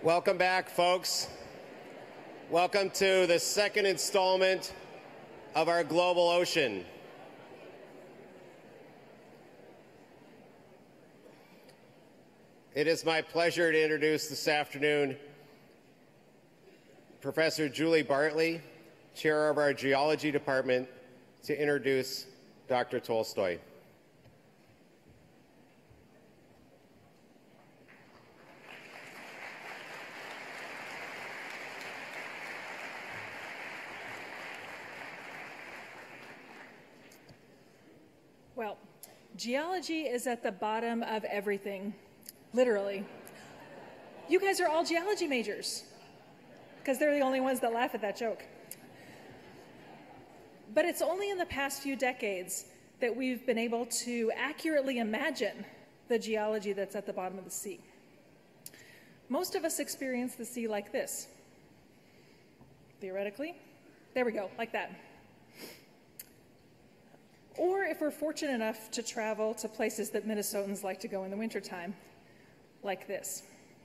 Welcome back, folks. Welcome to the second installment of our Global Ocean. It is my pleasure to introduce this afternoon Professor Julie Bartley, Chair of our Geology Department, to introduce Dr. Tolstoy. Well, geology is at the bottom of everything, literally. You guys are all geology majors, because they're the only ones that laugh at that joke. But it's only in the past few decades that we've been able to accurately imagine the geology that's at the bottom of the sea. Most of us experience the sea like this. Theoretically, there we go, like that. Or if we're fortunate enough to travel to places that Minnesotans like to go in the wintertime, like this.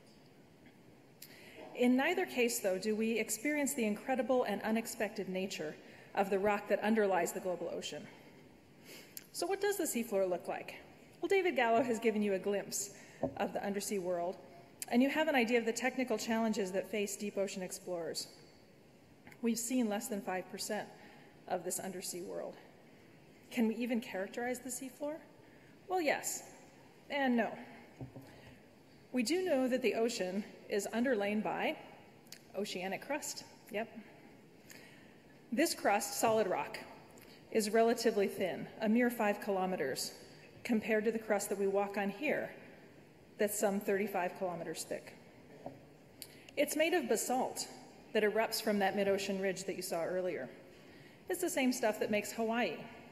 In neither case, though, do we experience the incredible and unexpected nature of the rock that underlies the global ocean. So what does the seafloor look like? Well, David Gallo has given you a glimpse of the undersea world, and you have an idea of the technical challenges that face deep ocean explorers. We've seen less than 5% of this undersea world. Can we even characterize the seafloor? Well, yes, and no. We do know that the ocean is underlain by oceanic crust. Yep. This crust, solid rock, is relatively thin, a mere 5 kilometers, compared to the crust that we walk on here, that's some 35 kilometers thick. It's made of basalt that erupts from that mid-ocean ridge that you saw earlier. It's the same stuff that makes Hawaii.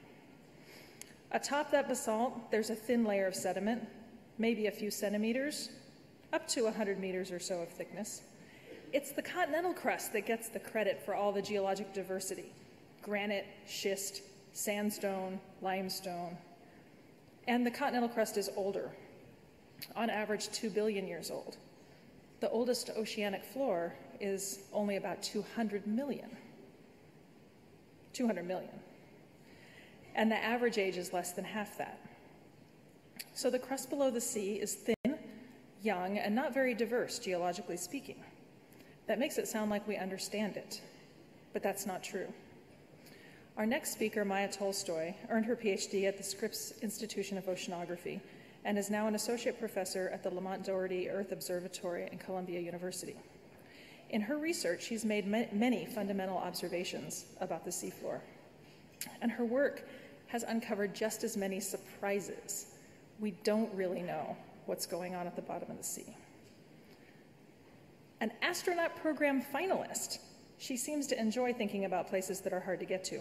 Atop that basalt, there's a thin layer of sediment, maybe a few centimeters, up to 100 meters or so of thickness. It's the continental crust that gets the credit for all the geologic diversity: granite, schist, sandstone, limestone. And the continental crust is older, on average 2 billion years old. The oldest oceanic floor is only about 200 million. 200 million. And the average age is less than half that. So the crust below the sea is thin, young, and not very diverse, geologically speaking. That makes it sound like we understand it, but that's not true. Our next speaker, Maya Tolstoy, earned her PhD at the Scripps Institution of Oceanography and is now an associate professor at the Lamont Doherty Earth Observatory at Columbia University. In her research, she's made many fundamental observations about the seafloor, and her work has uncovered just as many surprises. We don't really know what's going on at the bottom of the sea. An astronaut program finalist, she seems to enjoy thinking about places that are hard to get to.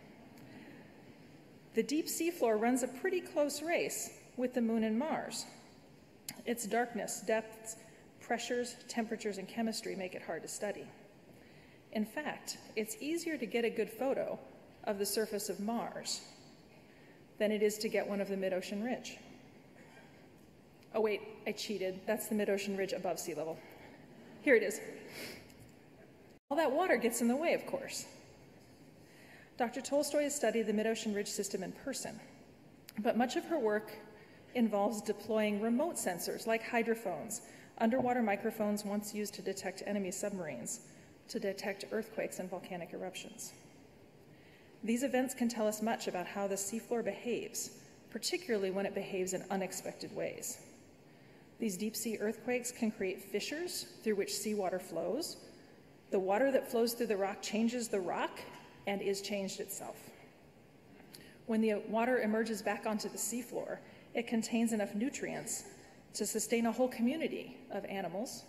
The deep seafloor runs a pretty close race with the Moon and Mars. Its darkness, depths, pressures, temperatures, and chemistry make it hard to study. In fact, it's easier to get a good photo of the surface of Mars than it is to get one of the mid-ocean ridge. Oh wait, I cheated. That's the mid-ocean ridge above sea level. Here it is. All that water gets in the way, of course. Dr. Tolstoy has studied the mid-ocean ridge system in person, but much of her work involves deploying remote sensors like hydrophones, underwater microphones once used to detect enemy submarines, to detect earthquakes and volcanic eruptions. These events can tell us much about how the seafloor behaves, particularly when it behaves in unexpected ways. These deep-sea earthquakes can create fissures through which seawater flows. The water that flows through the rock changes the rock and is changed itself. When the water emerges back onto the seafloor, it contains enough nutrients to sustain a whole community of animals.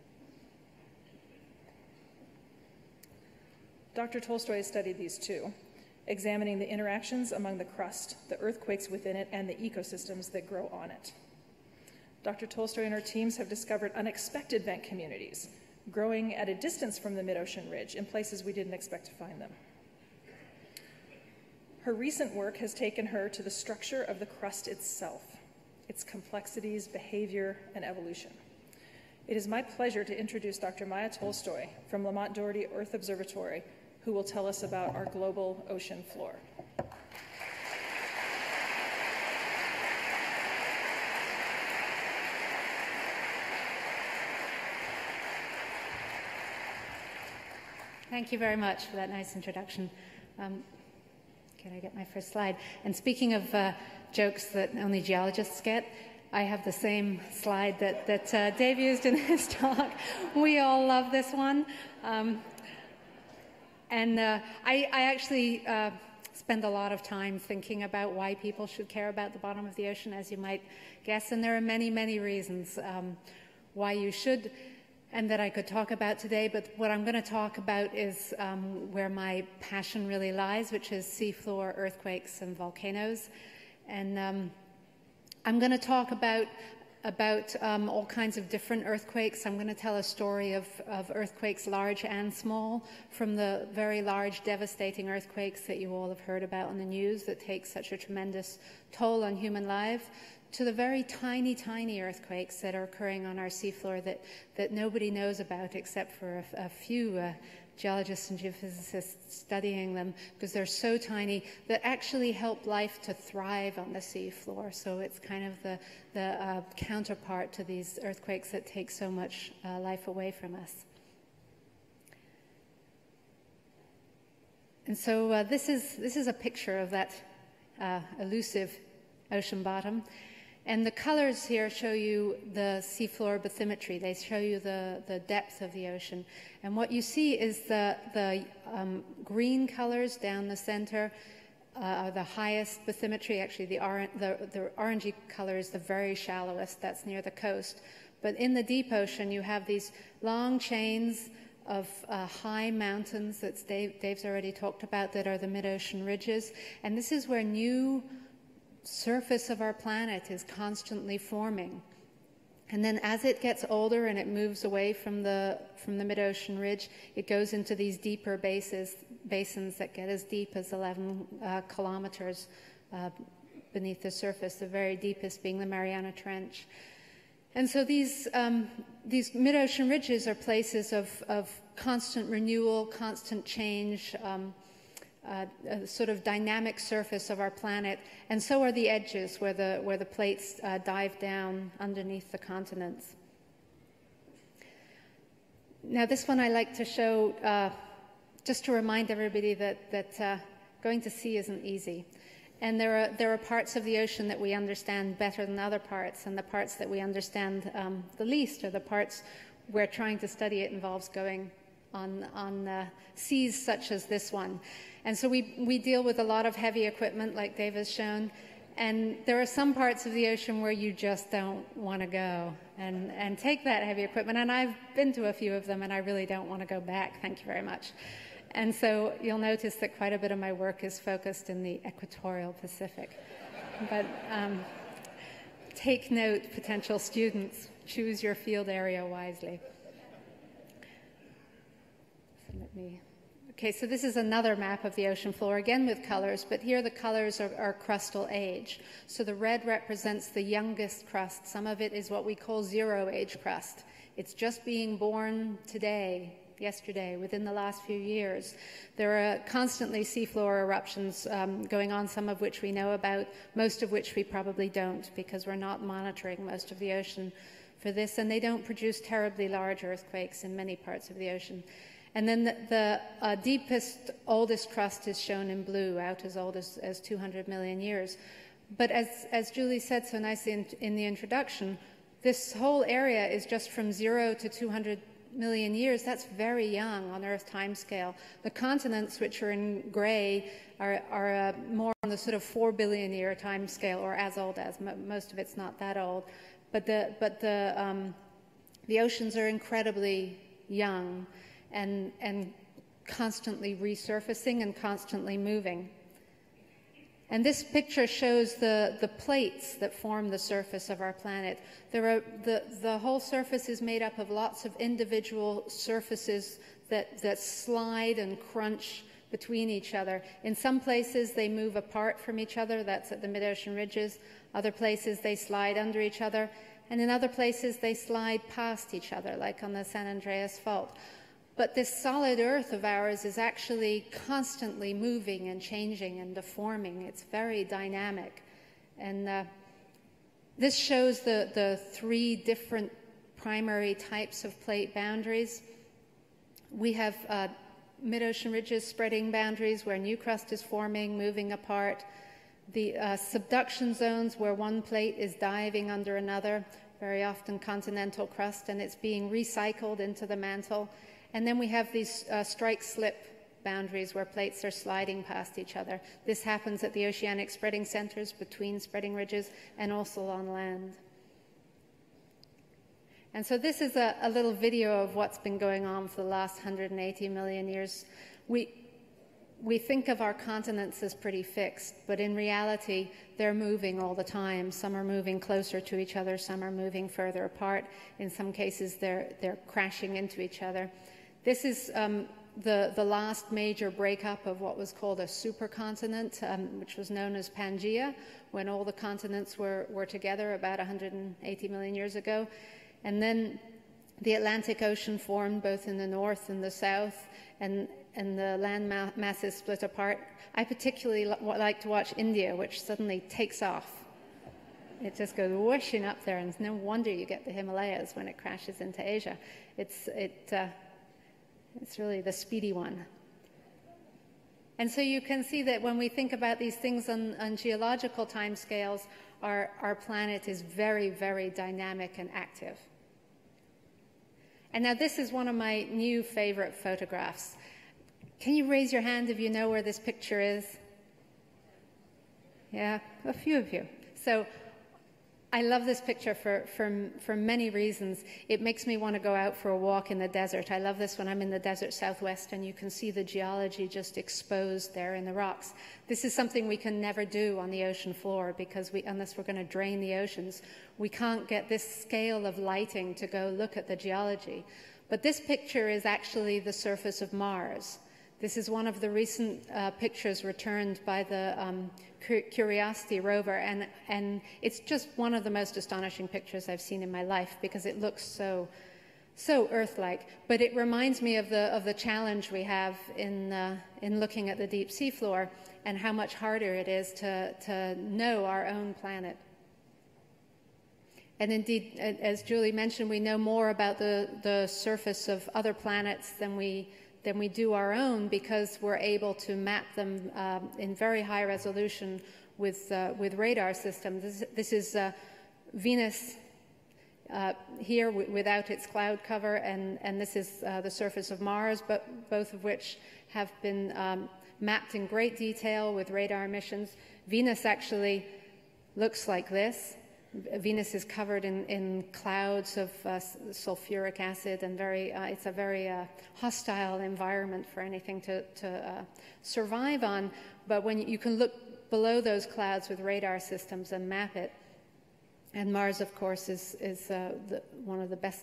Dr. Tolstoy has studied these too, examining the interactions among the crust, the earthquakes within it, and the ecosystems that grow on it. Dr. Tolstoy and her teams have discovered unexpected vent communities, growing at a distance from the mid-ocean ridge in places we didn't expect to find them. Her recent work has taken her to the structure of the crust itself, its complexities, behavior, and evolution. It is my pleasure to introduce Dr. Maya Tolstoy from Lamont Doherty Earth Observatory, who will tell us about our global ocean floor. Thank you very much for that nice introduction. Can I get my first slide? And speaking of jokes that only geologists get, I have the same slide that Dave used in his talk. We all love this one. I actually spend a lot of time thinking about why people should care about the bottom of the ocean, as you might guess, and there are many, many reasons why you should, and that I could talk about today, but what I'm going to talk about is where my passion really lies, which is seafloor earthquakes and volcanoes. And I'm going to talk about all kinds of different earthquakes. I'm going to tell a story of earthquakes large and small, from the very large devastating earthquakes that you all have heard about on the news that take such a tremendous toll on human life, to the very tiny, tiny earthquakes that are occurring on our seafloor that nobody knows about except for a few geologists and geophysicists studying them, because they're so tiny that actually help life to thrive on the seafloor. So it's kind of the counterpart to these earthquakes that take so much life away from us. And so this is a picture of that elusive ocean bottom. And the colors here show you the seafloor bathymetry. They show you the depth of the ocean. And what you see is the green colors down the center are the highest bathymetry. Actually, the orangey color is the very shallowest. That's near the coast. But in the deep ocean, you have these long chains of high mountains that Dave's already talked about, that are the mid-ocean ridges. And this is where new surface of our planet is constantly forming. And then as it gets older and it moves away from the mid-ocean ridge, it goes into these deeper basins that get as deep as 11 kilometers beneath the surface, the very deepest being the Mariana Trench. And so these mid-ocean ridges are places of constant renewal, constant change, a sort of dynamic surface of our planet, and so are the edges where the plates dive down underneath the continents. Now, this one I like to show just to remind everybody that going to sea isn't easy, and there are parts of the ocean that we understand better than other parts, and the parts that we understand the least are the parts where trying to study it involves going on seas such as this one. And so we deal with a lot of heavy equipment, like Dave has shown, and there are some parts of the ocean where you just don't want to go and take that heavy equipment. And I've been to a few of them, and I really don't want to go back. Thank you very much. And so you'll notice that quite a bit of my work is focused in the equatorial Pacific. But take note, potential students, choose your field area wisely. Okay, so this is another map of the ocean floor, again with colors, but here the colors are crustal age. So the red represents the youngest crust. Some of it is what we call zero-age crust. It's just being born today, yesterday, within the last few years. There are constantly seafloor eruptions going on, some of which we know about, most of which we probably don't, because we're not monitoring most of the ocean for this, and they don't produce terribly large earthquakes in many parts of the ocean. And then the deepest, oldest crust is shown in blue, out as old as 200 million years. But as Julie said so nicely in the introduction, this whole area is just from 0 to 200 million years. That's very young on Earth timescale. The continents, which are in gray, are more on the sort of 4 billion year timescale, or as old as. Most of it's not that old. But the oceans are incredibly young, and constantly resurfacing and constantly moving. And this picture shows the plates that form the surface of our planet. The whole surface is made up of lots of individual surfaces that slide and crunch between each other. In some places, they move apart from each other. That's at the mid-ocean ridges. Other places, they slide under each other. and in other places they slide past each other, like on the San Andreas Fault. But this solid Earth of ours is actually constantly moving and changing and deforming. It's very dynamic. And this shows the three different primary types of plate boundaries. We have mid-ocean ridges spreading boundaries where new crust is forming, moving apart. The subduction zones where one plate is diving under another, very often continental crust, and it's being recycled into the mantle. And then we have these strike-slip boundaries where plates are sliding past each other. This happens at the oceanic spreading centers between spreading ridges and also on land. And so this is a little video of what's been going on for the last 180 million years. We think of our continents as pretty fixed, but in reality, they're moving all the time. Some are moving closer to each other, some are moving further apart. In some cases, they're crashing into each other. This is the last major breakup of what was called a supercontinent, which was known as Pangaea, when all the continents were together about 180 million years ago. And then the Atlantic Ocean formed both in the north and the south, and the land masses split apart. I particularly like to watch India, which suddenly takes off. It just goes whooshing up there, and it's no wonder you get the Himalayas when it crashes into Asia. It's really the speedy one. And so you can see that when we think about these things on geological timescales, our planet is very, very dynamic and active. And now this is one of my new favorite photographs. Can you raise your hand if you know where this picture is? Yeah, a few of you. So I love this picture for many reasons. It makes me want to go out for a walk in the desert. I love this when I'm in the desert southwest and you can see the geology just exposed there in the rocks. This is something we can never do on the ocean floor because unless we're going to drain the oceans, we can't get this scale of lighting to go look at the geology. But this picture is actually the surface of Mars. This is one of the recent pictures returned by the Curiosity rover, and it's just one of the most astonishing pictures I've seen in my life because it looks so Earth-like. But it reminds me of the challenge we have in looking at the deep sea floor and how much harder it is to know our own planet. And indeed, as Julie mentioned, we know more about the surface of other planets than we do our own because we're able to map them in very high resolution with radar systems. This is Venus here without its cloud cover, and this is the surface of Mars, but both of which have been mapped in great detail with radar missions. Venus actually looks like this. Venus is covered in clouds of sulfuric acid, and it's a very hostile environment for anything to survive on. But when you can look below those clouds with radar systems and map it, and Mars, of course, is one of the best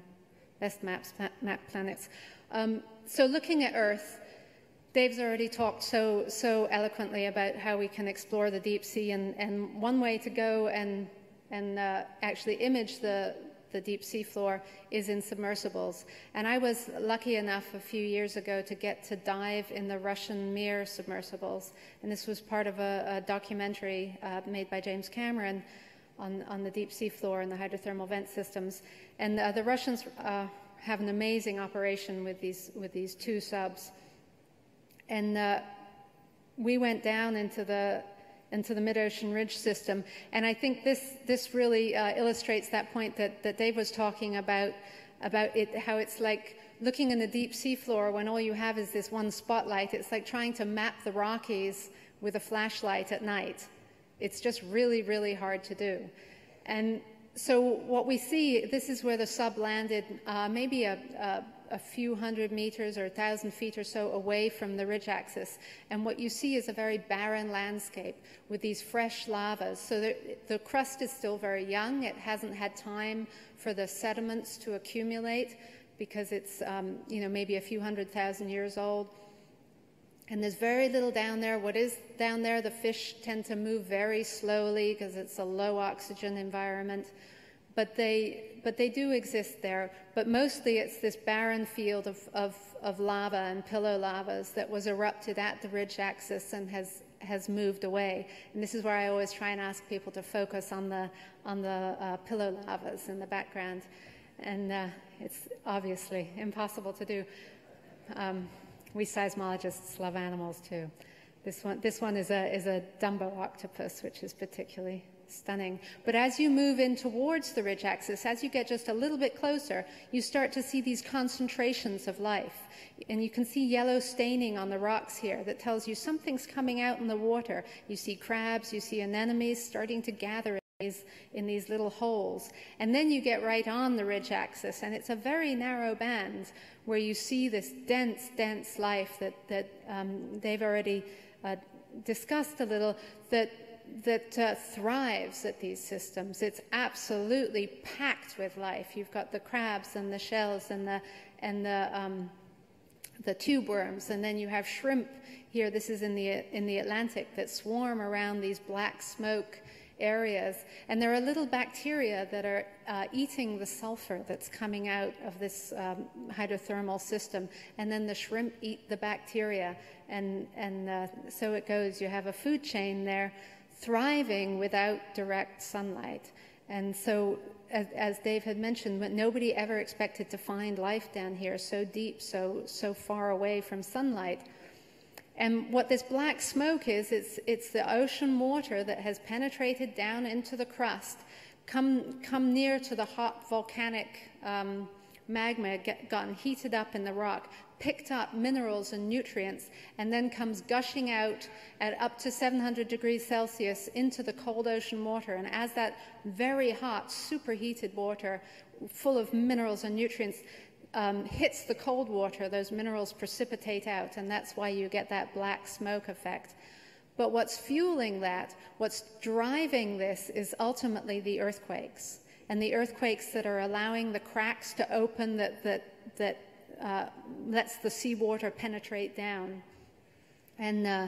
mapped planets. So looking at Earth, Dave's already talked so eloquently about how we can explore the deep sea, and one way to go and actually image the deep sea floor is in submersibles. And I was lucky enough a few years ago to get to dive in the Russian Mir submersibles. And this was part of a documentary made by James Cameron on the deep sea floor and the hydrothermal vent systems. And the Russians have an amazing operation with these two subs. And we went down into the mid-ocean ridge system. And I think this really illustrates that point that Dave was talking about it, how it's like looking in the deep sea floor when all you have is this one spotlight. It's like trying to map the Rockies with a flashlight at night. It's just really, really hard to do. And so what we see, this is where the sub landed, maybe a few hundred meters or 1,000 feet or so away from the ridge axis. And what you see is a very barren landscape with these fresh lavas. So the crust is still very young. It hasn't had time for the sediments to accumulate because it's maybe a few 100,000 years old. And there's very little down there. What is down there, the fish tend to move very slowly because it's a low oxygen environment. but they do exist there. But mostly it's this barren field of lava and pillow lavas that was erupted at the ridge axis and has moved away. And this is where I always try and ask people to focus on the pillow lavas in the background. And it's obviously impossible to do. We seismologists love animals too. This one is a Dumbo octopus, which is particularly stunning. But as you move in towards the ridge axis, as you get just a little bit closer, you start to see these concentrations of life. And you can see yellow staining on the rocks here that tells you something's coming out in the water. You see crabs, you see anemones starting to gather in these little holes. And then you get right on the ridge axis, and it's a very narrow band where you see this dense, dense life that they've already discussed a little, that thrives at these systems. It's absolutely packed with life. You've got the crabs and the shells and the tube worms, and then you have shrimp here. This is in the Atlantic that swarm around these black smoke areas, and there are little bacteria that are eating the sulfur that's coming out of this hydrothermal system, and then the shrimp eat the bacteria, and so it goes. You have a food chain there thriving without direct sunlight. And so, as Dave had mentioned, but nobody ever expected to find life down here so deep, so far away from sunlight. And what this black smoke is, it's the ocean water that has penetrated down into the crust, come near to the hot volcanic magma, gotten heated up in the rock, picked up minerals and nutrients, and then comes gushing out at up to 700 degrees Celsius into the cold ocean water. And as that very hot, superheated water, full of minerals and nutrients, hits the cold water, those minerals precipitate out, and that's why you get that black smoke effect. But what's fueling that, what's driving this, is ultimately the earthquakes, and the earthquakes that are allowing the cracks to open that lets the seawater penetrate down and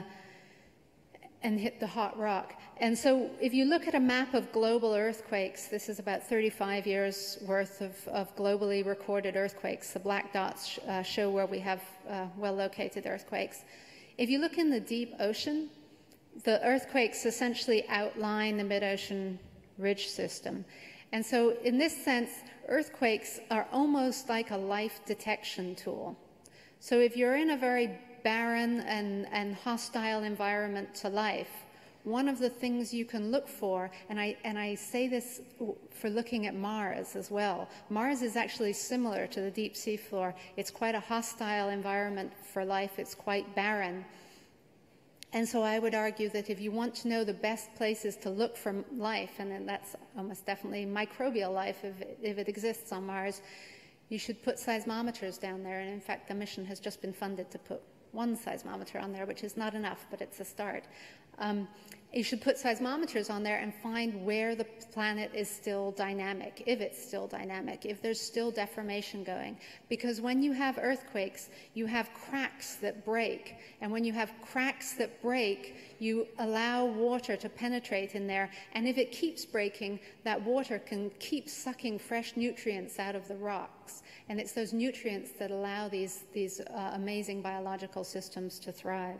hit the hot rock. And so if you look at a map of global earthquakes, this is about 35 years worth of globally recorded earthquakes. The black dots show where we have well-located earthquakes. If you look in the deep ocean, the earthquakes essentially outline the mid-ocean ridge system. And so in this sense, earthquakes are almost like a life detection tool. So if you're in a very barren and hostile environment to life, one of the things you can look for, and I say this for looking at Mars as well. Mars is actually similar to the deep sea floor. It's quite a hostile environment for life. It's quite barren. And so I would argue that if you want to know the best places to look for life, and then that's almost definitely microbial life if it exists on Mars, you should put seismometers down there. And in fact, the mission has just been funded to put one seismometer on there, which is not enough, but it's a start. You should put seismometers on there and find where the planet is still dynamic, if it's still dynamic, if there's still deformation going. Because when you have earthquakes, you have cracks that break. And when you have cracks that break, you allow water to penetrate in there. And if it keeps breaking, that water can keep sucking fresh nutrients out of the rocks. And it's those nutrients that allow these amazing biological systems to thrive.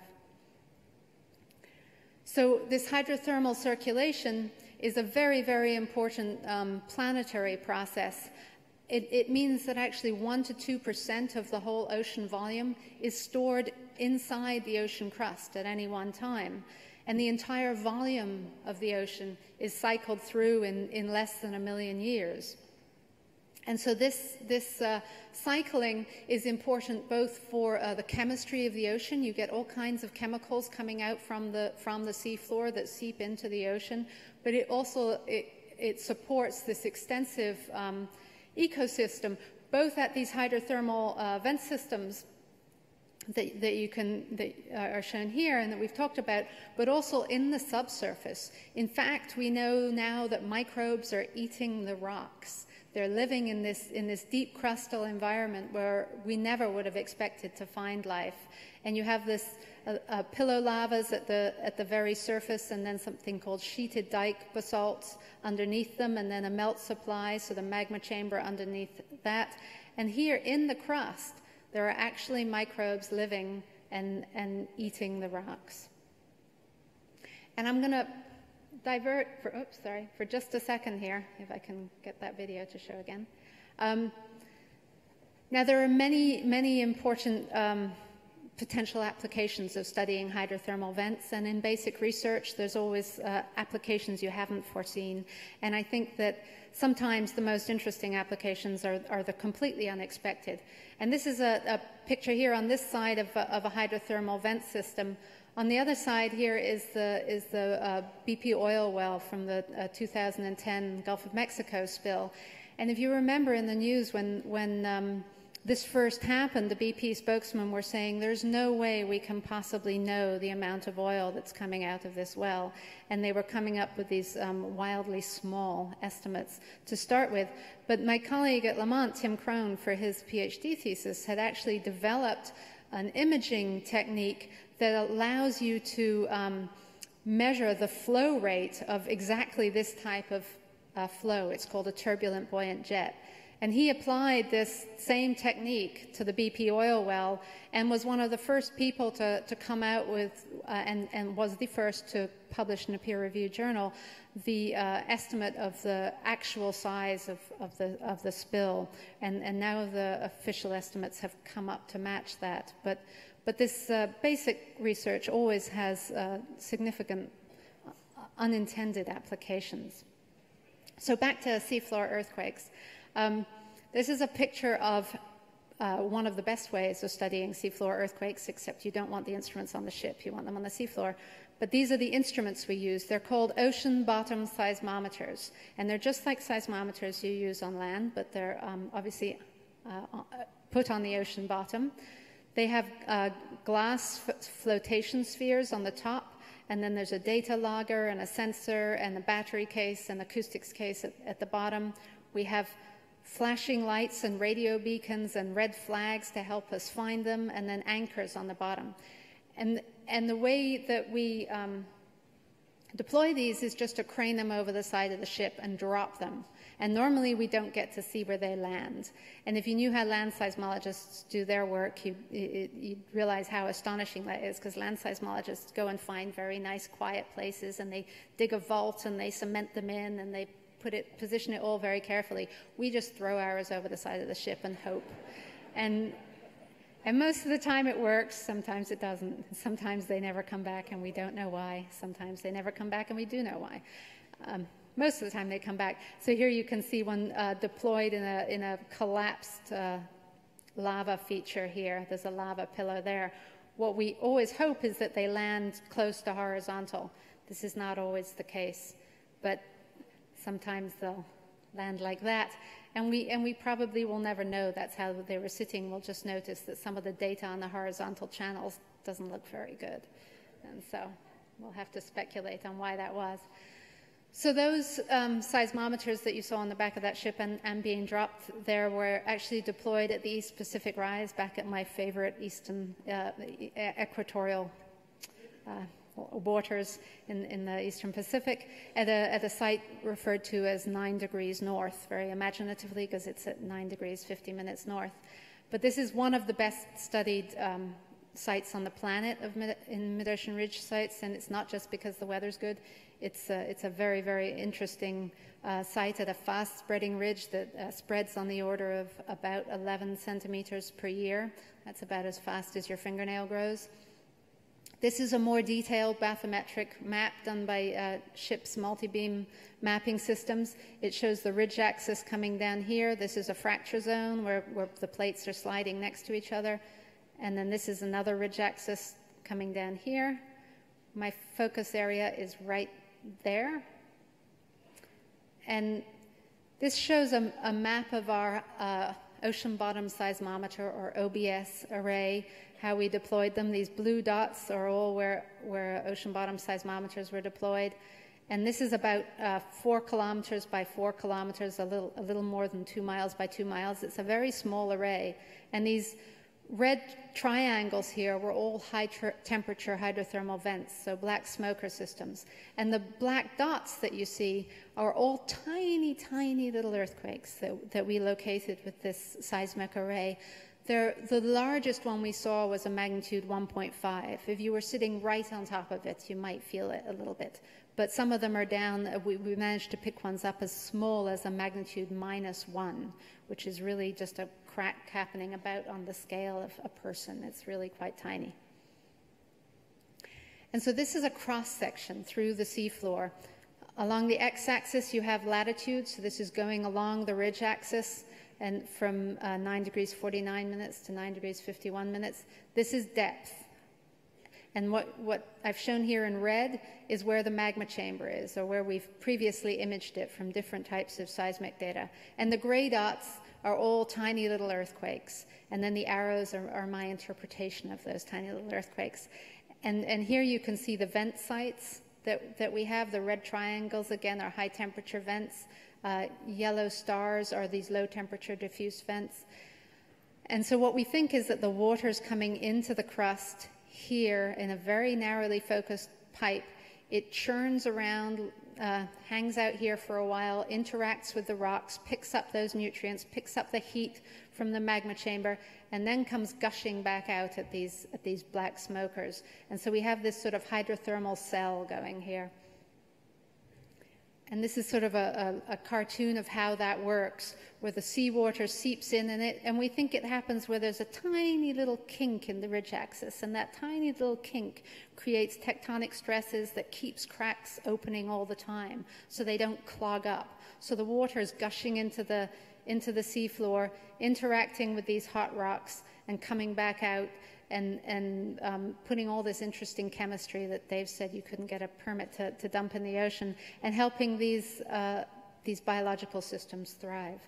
So this hydrothermal circulation is a very, very important planetary process. It means that actually 1 to 2% of the whole ocean volume is stored inside the ocean crust at any one time. And the entire volume of the ocean is cycled through in less than 1 million years. And so this cycling is important both for the chemistry of the ocean. You get all kinds of chemicals coming out from the seafloor that seep into the ocean, but it also it supports this extensive ecosystem, both at these hydrothermal vent systems that are shown here and that we've talked about, but also in the subsurface. In fact, we know now that microbes are eating the rocks. They're living in this deep crustal environment where we never would have expected to find life. And you have this pillow lavas at the very surface, and then something called sheeted dike basalts underneath them, and then a melt supply, so the magma chamber underneath that. And here in the crust, there are actually microbes living and eating the rocks. And I'm going to divert for just a second here, if I can get that video to show again. Now, there are many, many important potential applications of studying hydrothermal vents, and in basic research there's always applications you haven't foreseen, and I think that sometimes the most interesting applications are the completely unexpected. And this is a picture here on this side of a hydrothermal vent system. On the other side here is the BP oil well from the 2010 Gulf of Mexico spill. And if you remember in the news when this first happened, the BP spokesman were saying there's no way we can possibly know the amount of oil that's coming out of this well. And they were coming up with these wildly small estimates to start with. But my colleague at Lamont, Tim Crone, for his PhD thesis, had actually developed an imaging technique that allows you to measure the flow rate of exactly this type of flow. It's called a turbulent buoyant jet. And he applied this same technique to the BP oil well and was one of the first people to come out with, and was the first to publish in a peer-reviewed journal, the estimate of the actual size of the spill. And now the official estimates have come up to match that. But this basic research always has significant unintended applications. So back to seafloor earthquakes. This is a picture of one of the best ways of studying seafloor earthquakes, except you don't want the instruments on the ship, you want them on the seafloor. But these are the instruments we use. They're called ocean bottom seismometers, and they're just like seismometers you use on land, but they're obviously put on the ocean bottom. They have glass flotation spheres on the top, and then there's a data logger and a sensor and a battery case and acoustics case at the bottom. We have flashing lights and radio beacons and red flags to help us find them, and then anchors on the bottom. And the way that we deploy these is just to crane them over the side of the ship and drop them. And normally we don't get to see where they land. And if you knew how land seismologists do their work, you'd realize how astonishing that is, because land seismologists go and find very nice quiet places, and they dig a vault and they cement them in, and they position it all very carefully. We just throw ours over the side of the ship and hope. And most of the time it works, sometimes it doesn't. Sometimes they never come back and we don't know why. Sometimes they never come back and we do know why. Most of the time they come back. So here you can see one deployed in a collapsed lava feature here. There's a lava pillar there. What we always hope is that they land close to horizontal. This is not always the case, but sometimes they'll land like that. And we probably will never know that's how they were sitting. We'll just notice that some of the data on the horizontal channels doesn't look very good. And so we'll have to speculate on why that was. So those seismometers that you saw on the back of that ship and being dropped there were actually deployed at the East Pacific Rise, back at my favorite eastern equatorial waters in the Eastern Pacific, at a site referred to as 9 degrees north, very imaginatively, because it's at 9 degrees 50 minutes north. But this is one of the best studied sites on the planet in mid-ocean ridge sites, and it's not just because the weather's good. It's a very, very interesting site at a fast-spreading ridge that spreads on the order of about 11 centimeters per year. That's about as fast as your fingernail grows. This is a more detailed bathymetric map done by ship's multi-beam mapping systems. It shows the ridge axis coming down here. This is a fracture zone where the plates are sliding next to each other. And then this is another ridge axis coming down here. My focus area is right there. And this shows a map of our ocean bottom seismometer, or OBS array, how we deployed them. These blue dots are all where ocean bottom seismometers were deployed. And this is about 4 kilometers by 4 kilometers, a little more than 2 miles by 2 miles. It's a very small array. And these red triangles here were all high-temperature hydrothermal vents, so black smoker systems. And the black dots that you see are all tiny, tiny little earthquakes that we located with this seismic array. The largest one we saw was a magnitude 1.5. If you were sitting right on top of it, you might feel it a little bit. But some of them are down. We managed to pick ones up as small as a magnitude -1, which is really just a crack happening about on the scale of a person. It's really quite tiny. And so this is a cross-section through the seafloor. Along the x-axis, you have latitude. So this is going along the ridge axis, and from 9 degrees 49 minutes to 9 degrees 51 minutes. This is depth. And what I've shown here in red is where the magma chamber is, or where we've previously imaged it from different types of seismic data. And the gray dots are all tiny little earthquakes. And then the arrows are my interpretation of those tiny little earthquakes. And here you can see the vent sites that we have. The red triangles, again, are high temperature vents. Yellow stars are these low temperature diffuse vents. And so what we think is that the water's coming into the crust here in a very narrowly focused pipe. It churns around, hangs out here for a while, interacts with the rocks, picks up those nutrients, picks up the heat from the magma chamber, and then comes gushing back out at these black smokers. And so we have this sort of hydrothermal cell going here. And this is sort of a cartoon of how that works, where the seawater seeps in it, and we think it happens where there's a tiny little kink in the ridge axis, and that tiny little kink creates tectonic stresses that keeps cracks opening all the time, so they don't clog up. So the water is gushing into the seafloor, interacting with these hot rocks, and coming back out, and putting all this interesting chemistry that Dave said you couldn't get a permit to dump in the ocean, and helping these biological systems thrive.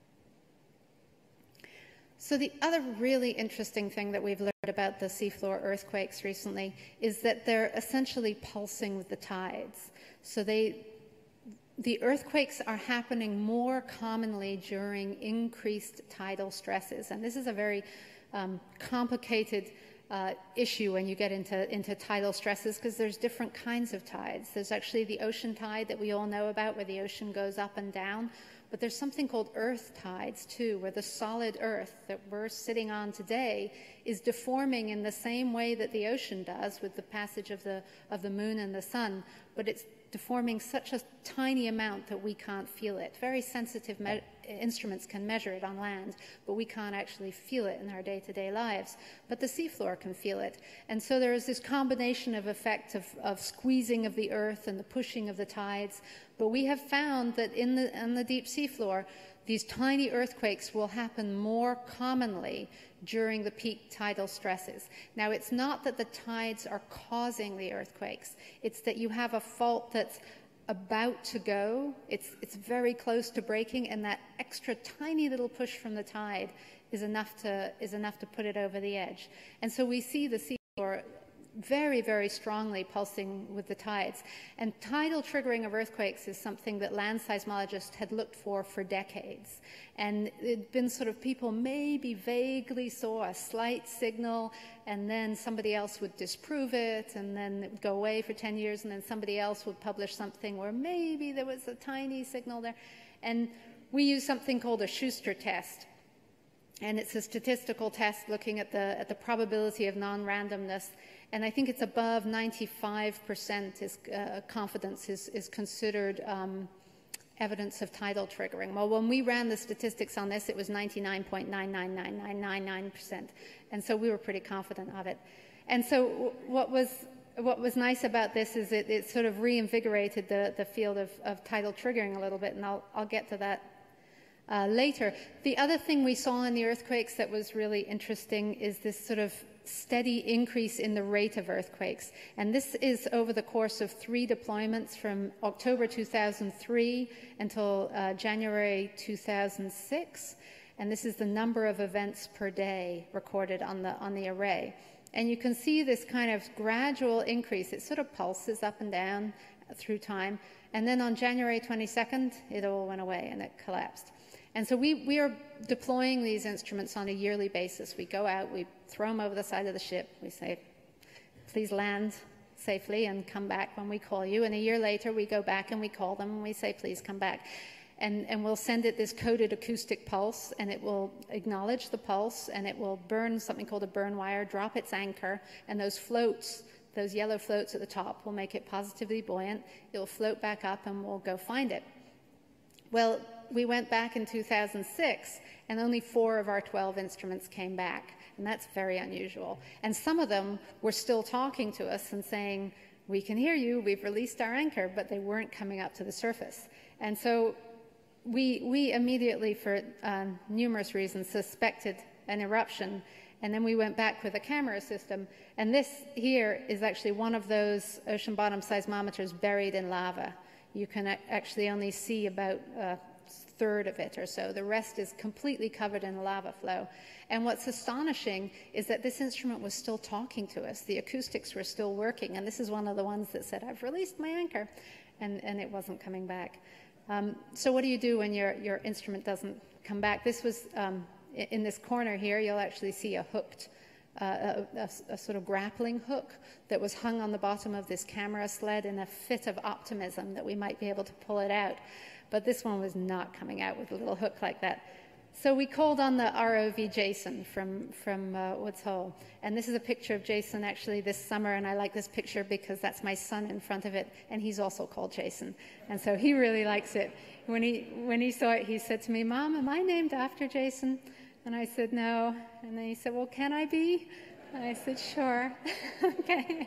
So the other really interesting thing that we've learned about the seafloor earthquakes recently is that they're essentially pulsing with the tides. So the earthquakes are happening more commonly during increased tidal stresses, and this is a very complicated issue when you get into tidal stresses, because there's different kinds of tides. There's actually the ocean tide that we all know about, where the ocean goes up and down, but there's something called earth tides too, where the solid earth that we're sitting on today is deforming in the same way that the ocean does with the passage of the moon and the sun, but it's deforming such a tiny amount that we can't feel it. Very sensitive instruments can measure it on land, but we can't actually feel it in our day-to-day lives. But the seafloor can feel it. And so there is this combination of effect of squeezing of the earth and the pushing of the tides. But we have found that in the deep seafloor, these tiny earthquakes will happen more commonly during the peak tidal stresses. Now, it's not that the tides are causing the earthquakes. It's that you have a fault that's about to go. It's very close to breaking, and that extra tiny little push from the tide is enough to put it over the edge. And so we see the seafloor very, very strongly pulsing with the tides. And tidal triggering of earthquakes is something that land seismologists had looked for decades. And it'd been sort of, people maybe vaguely saw a slight signal, and then somebody else would disprove it, and then it would go away for 10 years, and then somebody else would publish something where maybe there was a tiny signal there. And we use something called a Schuster test. And it's a statistical test looking at the probability of non-randomness. And I think it's above 95% confidence is considered evidence of tidal triggering. Well, when we ran the statistics on this, it was 99.999999%. And so we were pretty confident of it. And so what was nice about this is it sort of reinvigorated the field of tidal triggering a little bit, and I'll get to that later. The other thing we saw in the earthquakes that was really interesting is this sort of steady increase in the rate of earthquakes. And this is over the course of 3 deployments from October 2003 until January 2006. And this is the number of events per day recorded on the array. And you can see this kind of gradual increase. It sort of pulses up and down. through time. And then on January 22nd, it all went away and it collapsed. And so we are deploying these instruments on a yearly basis. We go out, we throw them over the side of the ship, we say, please land safely and come back when we call you. And a year later, we go back and we call them and we say, please come back. And we'll send it this coded acoustic pulse, and it will acknowledge the pulse, and it will burn something called a burn wire, drop its anchor, and those floats, those yellow floats at the top, will make it positively buoyant. It will float back up, and we'll go find it. Well, we went back in 2006, and only 4 of our 12 instruments came back, and that's very unusual. And some of them were still talking to us and saying, we can hear you, we've released our anchor, but they weren't coming up to the surface. And so we immediately, for numerous reasons, suspected an eruption, and then we went back with a camera system. And this here is actually one of those ocean bottom seismometers buried in lava. You can actually only see about a third of it or so. The rest is completely covered in lava flow. And what's astonishing is that this instrument was still talking to us. The acoustics were still working, and this is one of the ones that said, I've released my anchor, and it wasn't coming back. So what do you do when your instrument doesn't come back? This was, in this corner here, you'll actually see a hooked, a sort of grappling hook that was hung on the bottom of this camera sled in a fit of optimism that we might be able to pull it out. But this one was not coming out with a little hook like that. So we called on the ROV Jason from Woods Hole. And this is a picture of Jason actually this summer, and I like this picture because that's my son in front of it, and he's also called Jason. And so he really likes it. When he saw it, he said to me, Mom, am I named after Jason? And I said, no. And then he said, well, can I be? And I said, sure. Okay.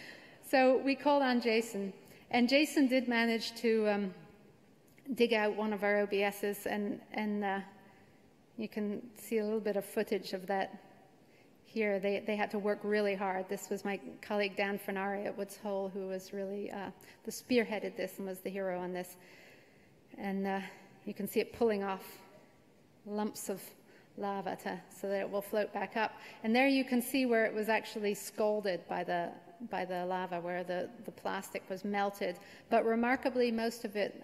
So we called on Jason. And Jason did manage to dig out one of our OBSs, and you can see a little bit of footage of that here. They had to work really hard. This was my colleague Dan Fernari at Woods Hole, who was really the spearheaded this and was the hero on this. And you can see it pulling off lumps of lava so that it will float back up. And there you can see where it was actually scalded by the lava, where the plastic was melted. But remarkably, most of it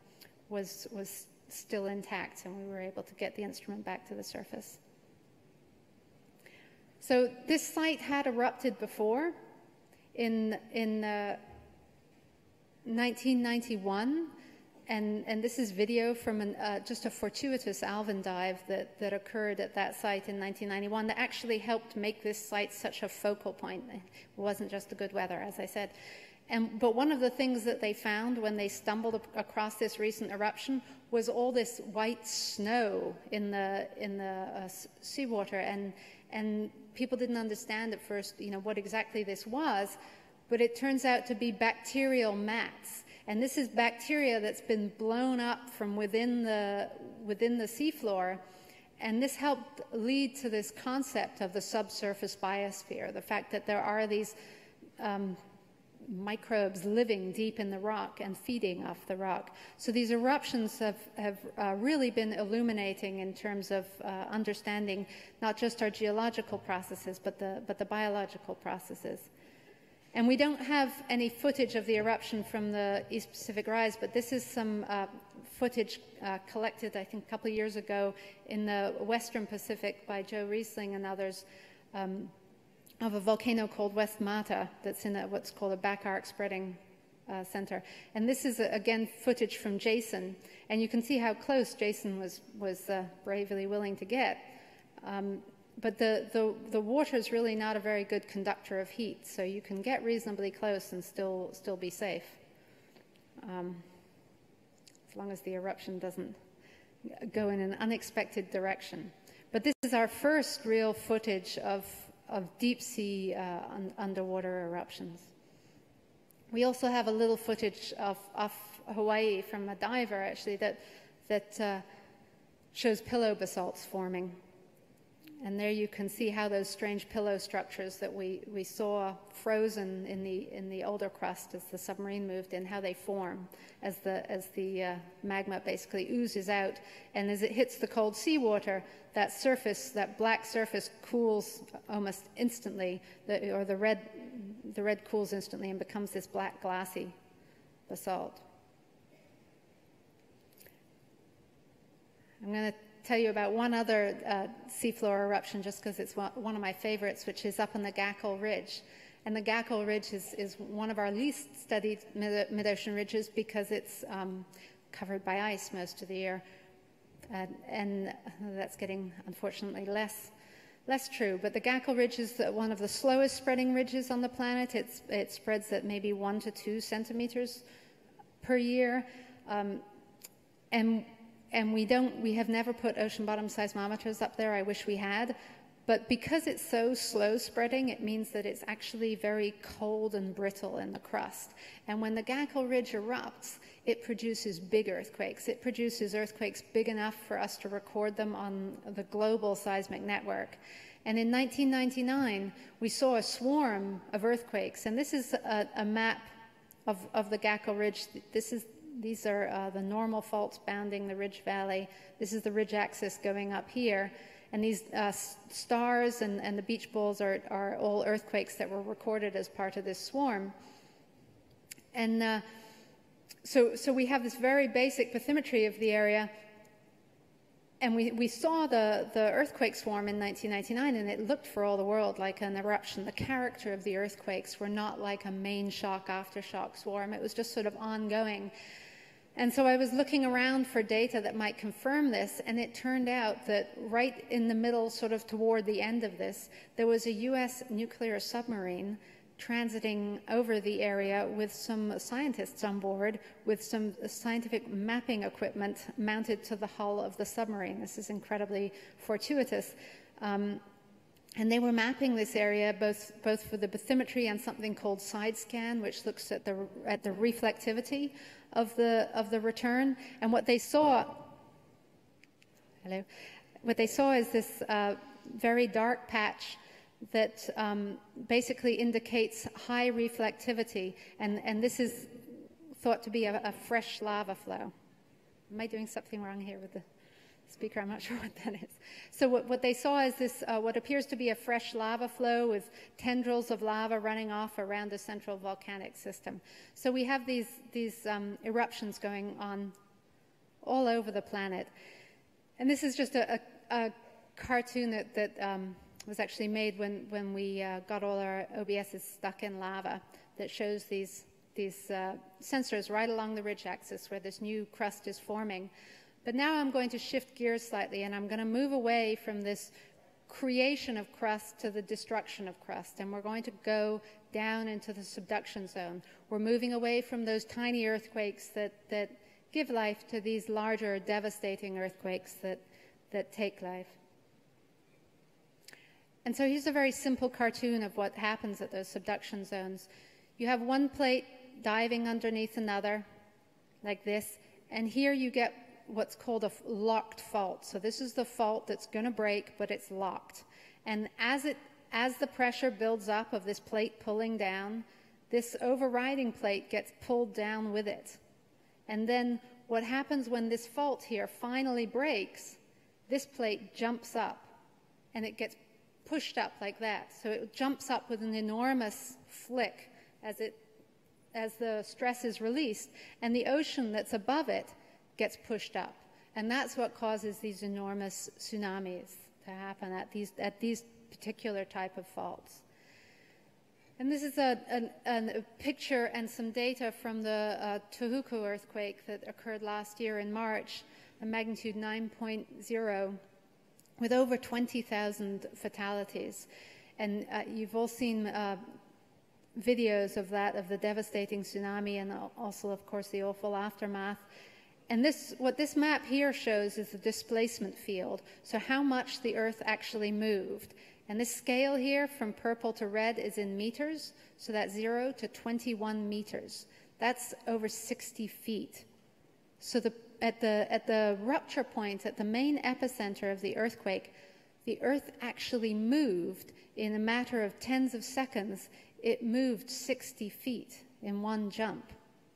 was still intact, and we were able to get the instrument back to the surface. So this site had erupted before in 1991, and this is video from just a fortuitous Alvin dive that occurred at that site in 1991 that actually helped make this site such a focal point. It wasn't just the good weather, as I said. But one of the things that they found when they stumbled across this recent eruption was all this white snow in the seawater, and people didn't understand at first, what exactly this was, but it turns out to be bacterial mats, and this is bacteria that's been blown up from within the seafloor, and this helped lead to this concept of the subsurface biosphere, the fact that there are these microbes living deep in the rock and feeding off the rock. So these eruptions have really been illuminating in terms of understanding not just our geological processes, but the biological processes. And we don't have any footage of the eruption from the East Pacific Rise, but this is some footage collected, I think, a couple of years ago in the Western Pacific by Joe Riesling and others, of a volcano called West Mata that's in what's called a back arc spreading center. And this is, again, footage from Jason. And you can see how close Jason was bravely willing to get. But the water is really not a very good conductor of heat, so you can get reasonably close and still be safe, as long as the eruption doesn't go in an unexpected direction. But this is our first real footage of deep sea underwater eruptions. We also have a little footage of Hawaii from a diver, actually, that shows pillow basalts forming. And there you can see how those strange pillow structures that we saw frozen in the older crust as the submarine moved in, how they form as the magma basically oozes out. And as it hits the cold seawater, that surface, that black surface, cools almost instantly, the red cools instantly and becomes this black glassy basalt. I'm going to tell you about one other seafloor eruption just because it's one of my favorites, which is up on the Gackel Ridge. And the Gackel Ridge is one of our least studied mid-ocean ridges because it's covered by ice most of the year. And that's getting, unfortunately, less true. But the Gackel Ridge is one of the slowest spreading ridges on the planet. It spreads at maybe 1 to 2 centimeters per year. And we have never put ocean bottom seismometers up there. I wish we had. But because it's so slow spreading, it means that it's actually very cold and brittle in the crust. And when the Gackel Ridge erupts, it produces big earthquakes. It produces earthquakes big enough for us to record them on the global seismic network. And in 1999, we saw a swarm of earthquakes. And this is a map of the Gackel Ridge. These are the normal faults bounding the ridge valley. This is the ridge axis going up here. And these stars and the beach balls are all earthquakes that were recorded as part of this swarm. And so we have this very basic bathymetry of the area. And we saw the earthquake swarm in 1999, and it looked for all the world like an eruption. The character of the earthquakes were not like a main shock, aftershock swarm. It was just sort of ongoing. And so I was looking around for data that might confirm this, and it turned out that right in the middle, sort of toward the end of this, there was a US nuclear submarine transiting over the area with some scientists on board with some scientific mapping equipment mounted to the hull of the submarine. This is incredibly fortuitous. And they were mapping this area both for the bathymetry and something called side scan, which looks at the reflectivity of the return. And what they saw, is this very dark patch that basically indicates high reflectivity, and this is thought to be a fresh lava flow. Am I doing something wrong here with the speaker? I'm not sure what that is. So what they saw is this, what appears to be a fresh lava flow with tendrils of lava running off around a central volcanic system. So we have these eruptions going on all over the planet. And this is just a cartoon that was actually made when we got all our OBSs stuck in lava that shows these sensors right along the ridge axis where this new crust is forming. But now I'm going to shift gears slightly, and I'm going to move away from this creation of crust to the destruction of crust, and we're going to go down into the subduction zone. We're moving away from those tiny earthquakes that give life to these larger, devastating earthquakes that take life. And so here's a very simple cartoon of what happens at those subduction zones. You have one plate diving underneath another, like this, and here you get what's called a locked fault. So this is the fault that's going to break, but it's locked. And as the pressure builds up of this plate pulling down, this overriding plate gets pulled down with it. And then what happens when this fault here finally breaks, this plate jumps up, and it gets pushed up like that. So it jumps up with an enormous flick as the stress is released, and the ocean that's above it gets pushed up. And that's what causes these enormous tsunamis to happen at these particular type of faults. And this is a picture and some data from the Tohoku earthquake that occurred last year in March, a magnitude 9.0, with over 20,000 fatalities. And you've all seen videos of that, of the devastating tsunami, and also, of course, the awful aftermath. And what this map here shows is the displacement field, so how much the Earth actually moved. And this scale here from purple to red is in meters, so that's 0 to 21 meters. That's over 60 feet. So at the rupture point, at the main epicenter of the earthquake, the Earth actually moved in a matter of tens of seconds. It moved 60 feet in one jump.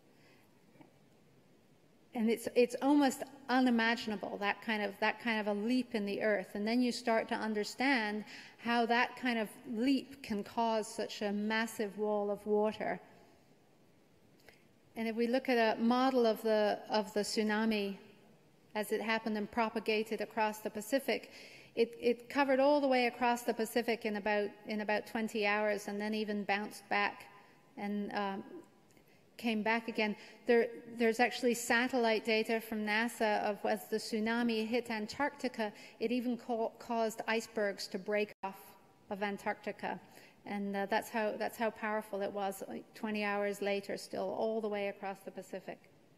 And it's almost unimaginable, that kind of a leap in the Earth. And then you start to understand how that kind of leap can cause such a massive wall of water. And if we look at a model of the tsunami as it happened and propagated across the Pacific, it covered all the way across the Pacific in about 20 hours, and then even bounced back and came back again. There's actually satellite data from NASA of as the tsunami hit Antarctica, it even caused icebergs to break off of Antarctica. And that's how powerful it was, like 20 hours later, still all the way across the Pacific.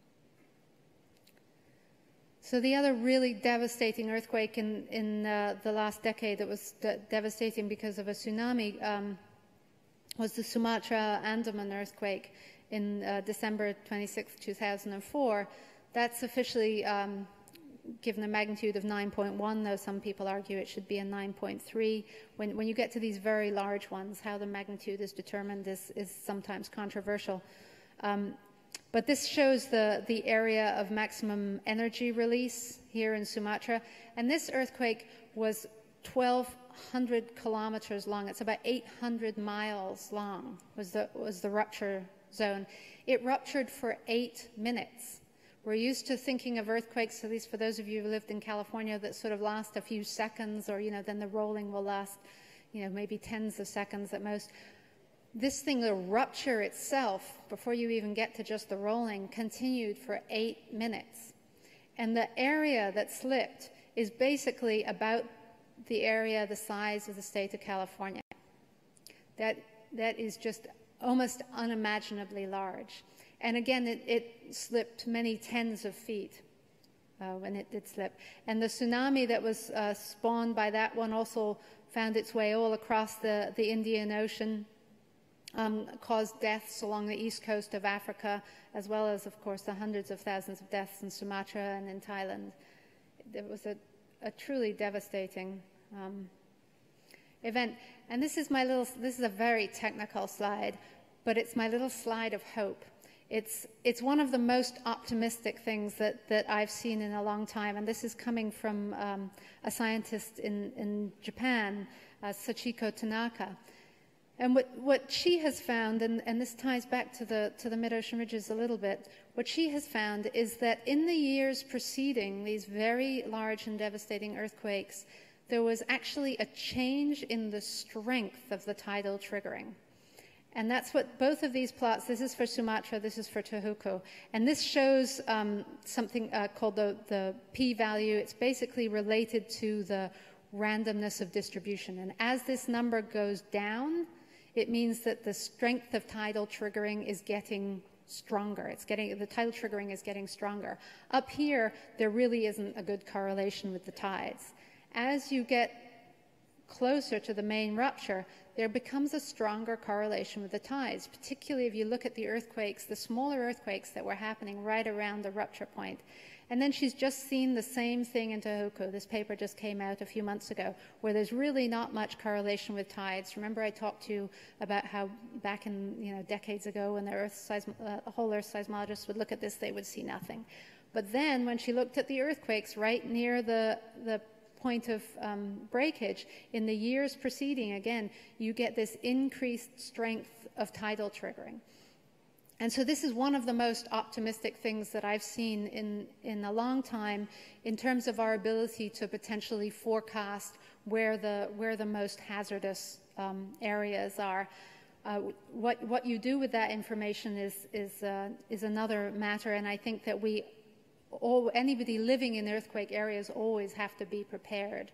So the other really devastating earthquake in the last decade that was devastating because of a tsunami was the Sumatra Andaman earthquake in December 26, 2004. That's officially given a magnitude of 9.1, though some people argue it should be a 9.3. When you get to these very large ones, how the magnitude is determined is sometimes controversial. But this shows the area of maximum energy release here in Sumatra. And this earthquake was 1,200 kilometers long. It's about 800 miles long was the rupture zone. It ruptured for 8 minutes. We're used to thinking of earthquakes, at least for those of you who lived in California, that sort of last a few seconds, or, then the rolling will last, maybe tens of seconds at most. This thing, the rupture itself, before you even get to just the rolling, continued for 8 minutes. And the area that slipped is basically about the area the size of the state of California. That is just almost unimaginably large. And again, it slipped many tens of feet when it did slip. And the tsunami that was spawned by that one also found its way all across the Indian Ocean, caused deaths along the east coast of Africa, as well as, of course, the hundreds of thousands of deaths in Sumatra and in Thailand. It was a truly devastating event. And this is a very technical slide, but it's my little slide of hope. It's one of the most optimistic things that I've seen in a long time, and this is coming from a scientist in Japan, Sachiko Tanaka. And what she has found, and this ties back to the mid-ocean ridges a little bit, what she has found is that in the years preceding these very large and devastating earthquakes, there was actually a change in the strength of the tidal triggering. And that's what both of these plots, this is for Sumatra, this is for Tohoku, and this shows something called the p-value. It's basically related to the randomness of distribution. And as this number goes down, it means that the strength of tidal triggering is getting stronger. The tidal triggering is getting stronger. Up here, there really isn't a good correlation with the tides. As you get closer to the main rupture, there becomes a stronger correlation with the tides, particularly if you look at the earthquakes, the smaller earthquakes that were happening right around the rupture point. And then she's just seen the same thing in Tohoku. This paper just came out a few months ago, where there's really not much correlation with tides. Remember I talked to you about how back in decades ago when the whole Earth seismologists would look at this, they would see nothing. But then when she looked at the earthquakes right near the point of breakage, in the years preceding, again, you get this increased strength of tidal triggering. And so this is one of the most optimistic things that I've seen in a long time in terms of our ability to potentially forecast where the most hazardous areas are. What you do with that information is another matter, and I think that anybody living in earthquake areas always have to be prepared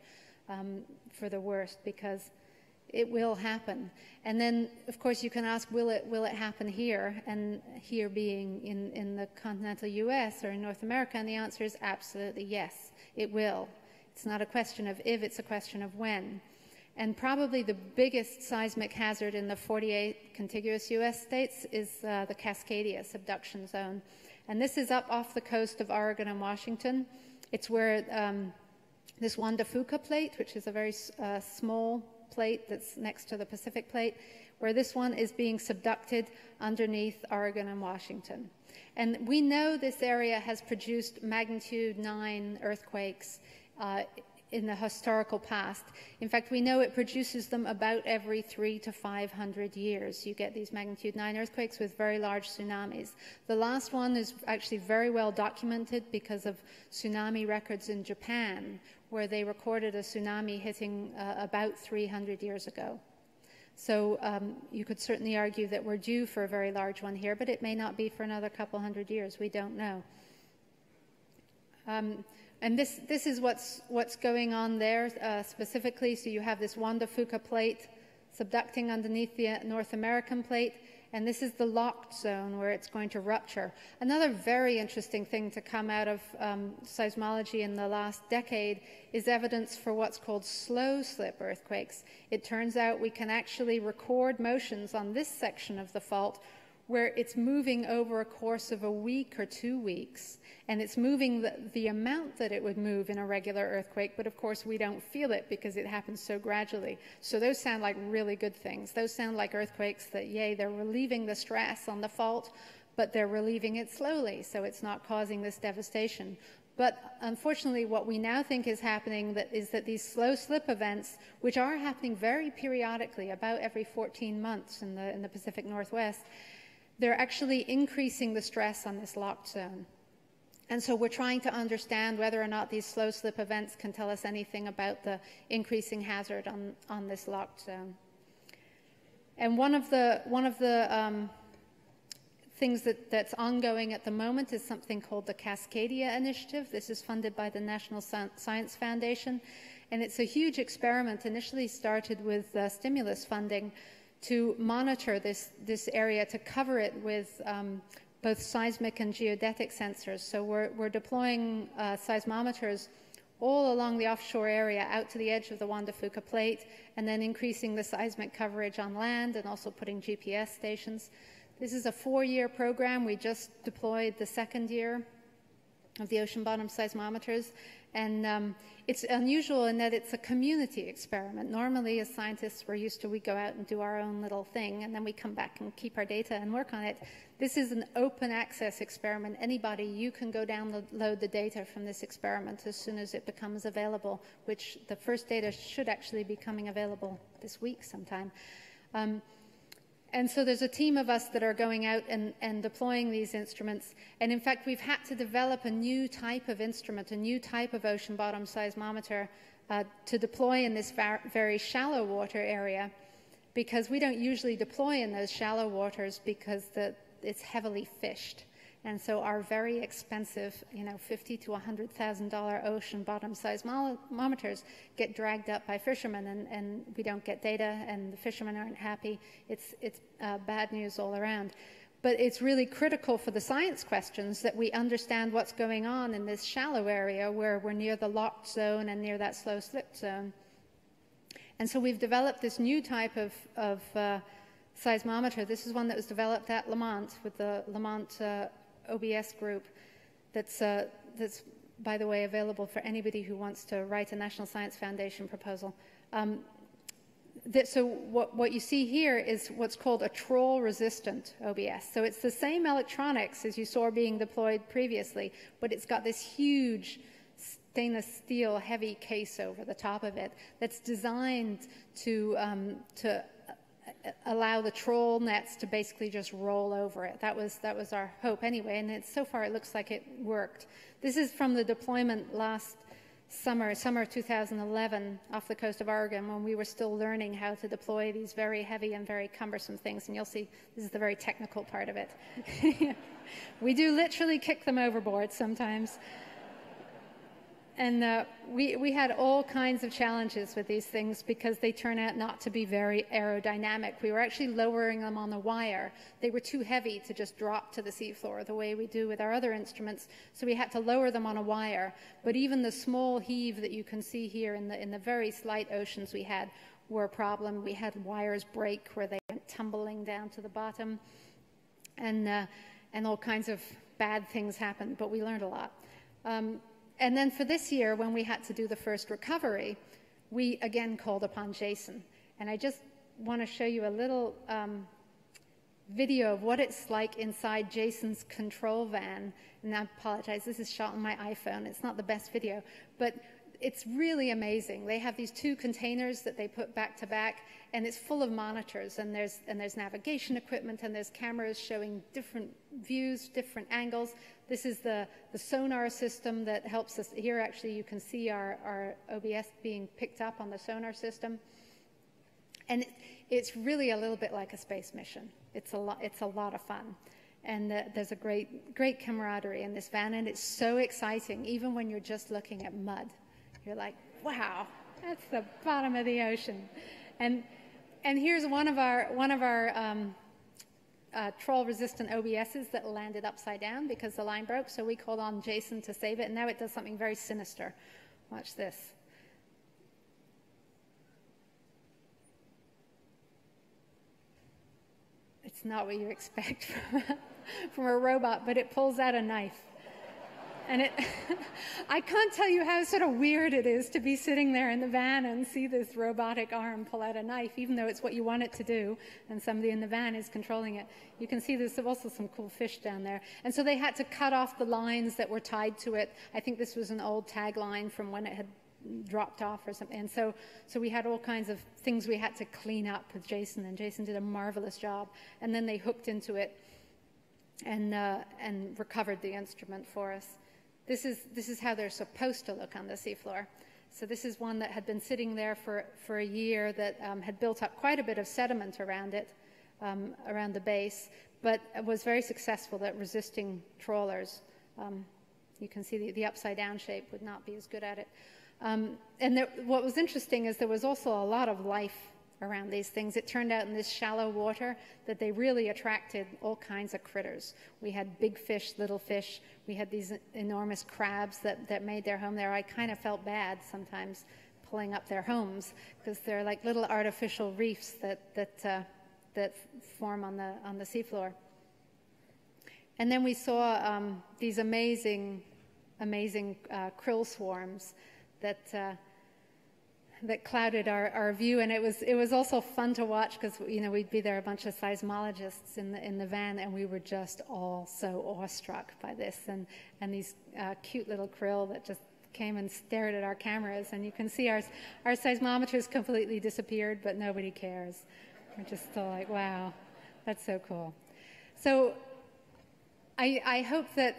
for the worst, because it will happen. And then, of course, you can ask, will it happen here? And here being in the continental US or in North America, and the answer is absolutely yes, it will. It's not a question of if, it's a question of when. And probably the biggest seismic hazard in the 48 contiguous US states is the Cascadia subduction zone. And this is up off the coast of Oregon and Washington. It's where this Juan de Fuca plate, which is a very small plate that's next to the Pacific plate, where this one is being subducted underneath Oregon and Washington. And we know this area has produced magnitude 9 earthquakes in the historical past. In fact, we know it produces them about every 300 to 500 years. You get these magnitude 9 earthquakes with very large tsunamis. The last one is actually very well documented because of tsunami records in Japan, where they recorded a tsunami hitting about 300 years ago. So you could certainly argue that we're due for a very large one here, but it may not be for another couple hundred years. We don't know. And this is what's going on there specifically. So you have this Juan de Fuca plate subducting underneath the North American plate, and this is the locked zone where it's going to rupture. Another very interesting thing to come out of seismology in the last decade is evidence for what's called slow slip earthquakes. It turns out we can actually record motions on this section of the fault where it's moving over a course of a week or 2 weeks, and it's moving the amount that it would move in a regular earthquake, but of course we don't feel it because it happens so gradually. So those sound like really good things. Those sound like earthquakes that, yay, they're relieving the stress on the fault, but they're relieving it slowly, so it's not causing this devastation. But unfortunately, what we now think is happening is that these slow slip events, which are happening very periodically, about every 14 months in the Pacific Northwest, they're actually increasing the stress on this locked zone. And so we're trying to understand whether or not these slow slip events can tell us anything about the increasing hazard on this locked zone. And one of the things that's ongoing at the moment is something called the Cascadia Initiative. This is funded by the National Science Foundation, and it's a huge experiment, initially started with stimulus funding, to monitor this area, to cover it with both seismic and geodetic sensors. So we're deploying seismometers all along the offshore area out to the edge of the Juan de Fuca plate, and then increasing the seismic coverage on land and also putting GPS stations. This is a 4-year program. We just deployed the 2nd year of the ocean bottom seismometers. And it's unusual in that it's a community experiment. Normally, as scientists, we go out and do our own little thing, and then we come back and keep our data and work on it. This is an open access experiment. Anybody, you can go download the data from this experiment as soon as it becomes available, which the first data should actually be coming available this week sometime. And so there's a team of us that are going out and deploying these instruments. And in fact, we've had to develop a new type of instrument, a new type of ocean bottom seismometer to deploy in this very shallow water area, because we don't usually deploy in those shallow waters because it's heavily fished. And so our very expensive, $50,000 to $100,000 ocean bottom seismometers get dragged up by fishermen, and we don't get data, and the fishermen aren't happy. It's bad news all around. But it's really critical for the science questions that we understand what's going on in this shallow area where we're near the locked zone and near that slow slip zone. And so we've developed this new type of seismometer. This is one that was developed at Lamont with the Lamont OBS group that's, by the way, available for anybody who wants to write a National Science Foundation proposal. So what you see here is what's called a troll-resistant OBS. So it's the same electronics as you saw being deployed previously, but it's got this huge stainless steel heavy case over the top of it that's designed to allow the troll nets to basically just roll over it. That was our hope anyway, and so far it looks like it worked. This is from the deployment last summer 2011, off the coast of Oregon, when we were still learning how to deploy these very heavy and very cumbersome things, and you'll see this is the very technical part of it. We do literally kick them overboard sometimes. And we had all kinds of challenges with these things because they turn out not to be very aerodynamic. We were actually lowering them on the wire. They were too heavy to just drop to the seafloor the way we do with our other instruments, so we had to lower them on a wire. But even the small heave that you can see here in the very slight oceans we had were a problem. We had wires break where they went tumbling down to the bottom, and all kinds of bad things happened, but we learned a lot. And then for this year, when we had to do the first recovery, we again called upon Jason. And I just want to show you a little video of what it's like inside Jason's control van. And I apologize, this is shot on my iPhone. It's not the best video. But it's really amazing. They have these 2 containers that they put back to back, and it's full of monitors, and there's navigation equipment, and there's cameras showing different views, different angles. This is the sonar system that helps us. Here, actually, you can see our OBS being picked up on the sonar system. And it's really a little bit like a space mission. It's a lot of fun. And there's a great camaraderie in this van, and it's so exciting, even when you're just looking at mud. You're like, wow, that's the bottom of the ocean. And here's one of our troll-resistant OBSs that landed upside down because the line broke, so we called on Jason to save it, and now it does something very sinister. Watch this. It's not what you expect from a robot, but it pulls out a knife. And I can't tell you how sort of weird it is to be sitting there in the van and see this robotic arm pull out a knife, even though it's what you want it to do, and somebody in the van is controlling it. You can see there's also some cool fish down there. And so they had to cut off the lines that were tied to it. I think this was an old tagline from when it had dropped off or something. And so we had all kinds of things we had to clean up with Jason, and Jason did a marvelous job. And then they hooked into it and recovered the instrument for us. This is how they're supposed to look on the seafloor. So this is one that had been sitting there for a year that had built up quite a bit of sediment around it, around the base, but was very successful at resisting trawlers. You can see the upside down shape would not be as good at it. What was interesting is there was also a lot of life around these things. It turned out in this shallow water that they really attracted all kinds of critters. We had big fish, little fish. We had these enormous crabs that made their home there. I kind of felt bad sometimes pulling up their homes because they're like little artificial reefs that form on the seafloor. And then we saw these amazing krill swarms that clouded our view, and it was also fun to watch because we'd be there a bunch of seismologists in the van, and we were just all so awestruck by this and these cute little krill that just came and stared at our cameras, and you can see our seismometers completely disappeared, but nobody cares. We're just still like, wow, that's so cool. So I hope that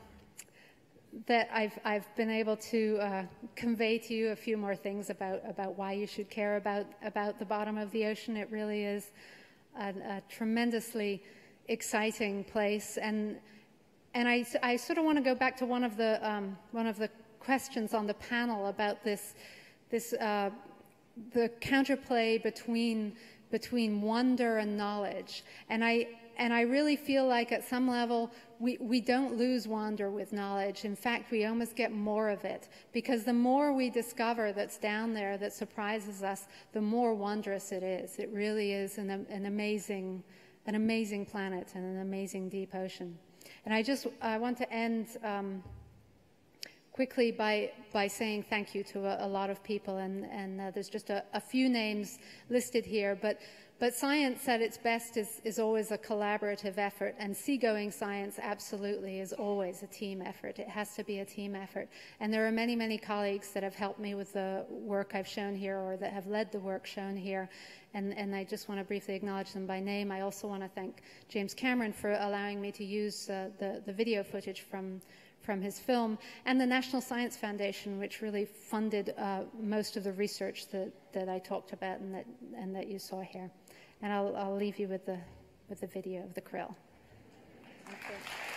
I've been able to convey to you a few more things about why you should care about the bottom of the ocean. It really is a tremendously exciting place, and I sort of want to go back to one of the questions on the panel about the counterplay between wonder and knowledge, and I really feel like at some level we don't lose wonder with knowledge. In fact, we almost get more of it, because the more we discover that's down there that surprises us, the more wondrous it is. It really is an amazing planet and an amazing deep ocean. And I want to end quickly by saying thank you to a lot of people, and there's just a few names listed here, but science at its best is always a collaborative effort, and seagoing science absolutely is always a team effort. It has to be a team effort. And there are many, many colleagues that have helped me with the work I've shown here, or that have led the work shown here, and I just want to briefly acknowledge them by name. I also want to thank James Cameron for allowing me to use the video footage from his film, and the National Science Foundation, which really funded most of the research that I talked about and that you saw here. And I'll leave you with the video of the krill. Thank you.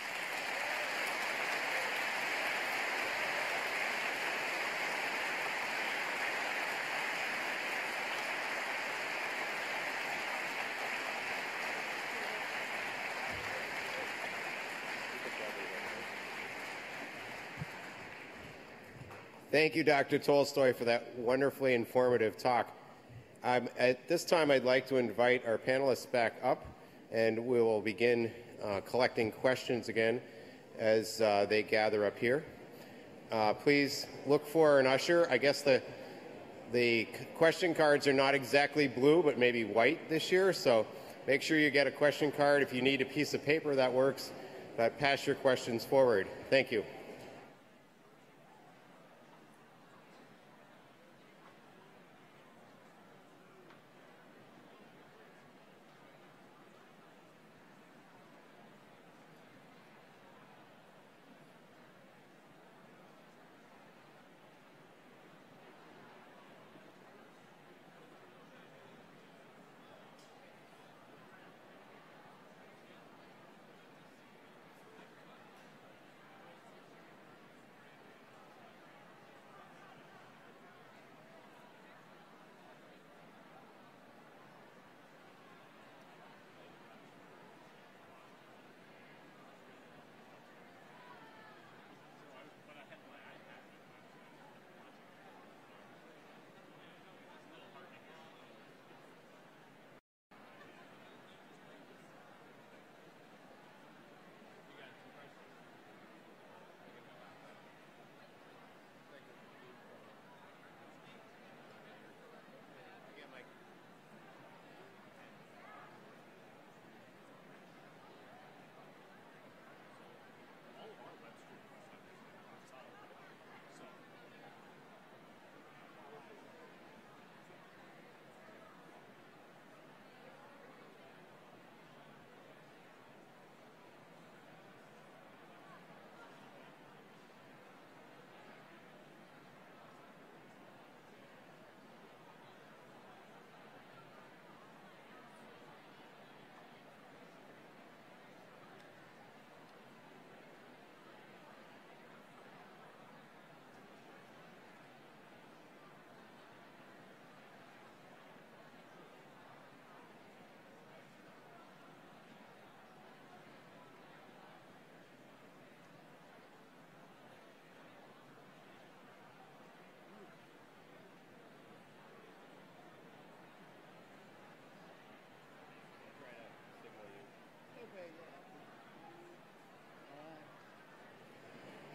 Thank you, Dr. Tolstoy, for that wonderfully informative talk. At this time, I'd like to invite our panelists back up, and we will begin collecting questions again as they gather up here. Please look for an usher. I guess the question cards are not exactly blue, but maybe white this year, so make sure you get a question card. If you need a piece of paper, that works, but pass your questions forward. Thank you.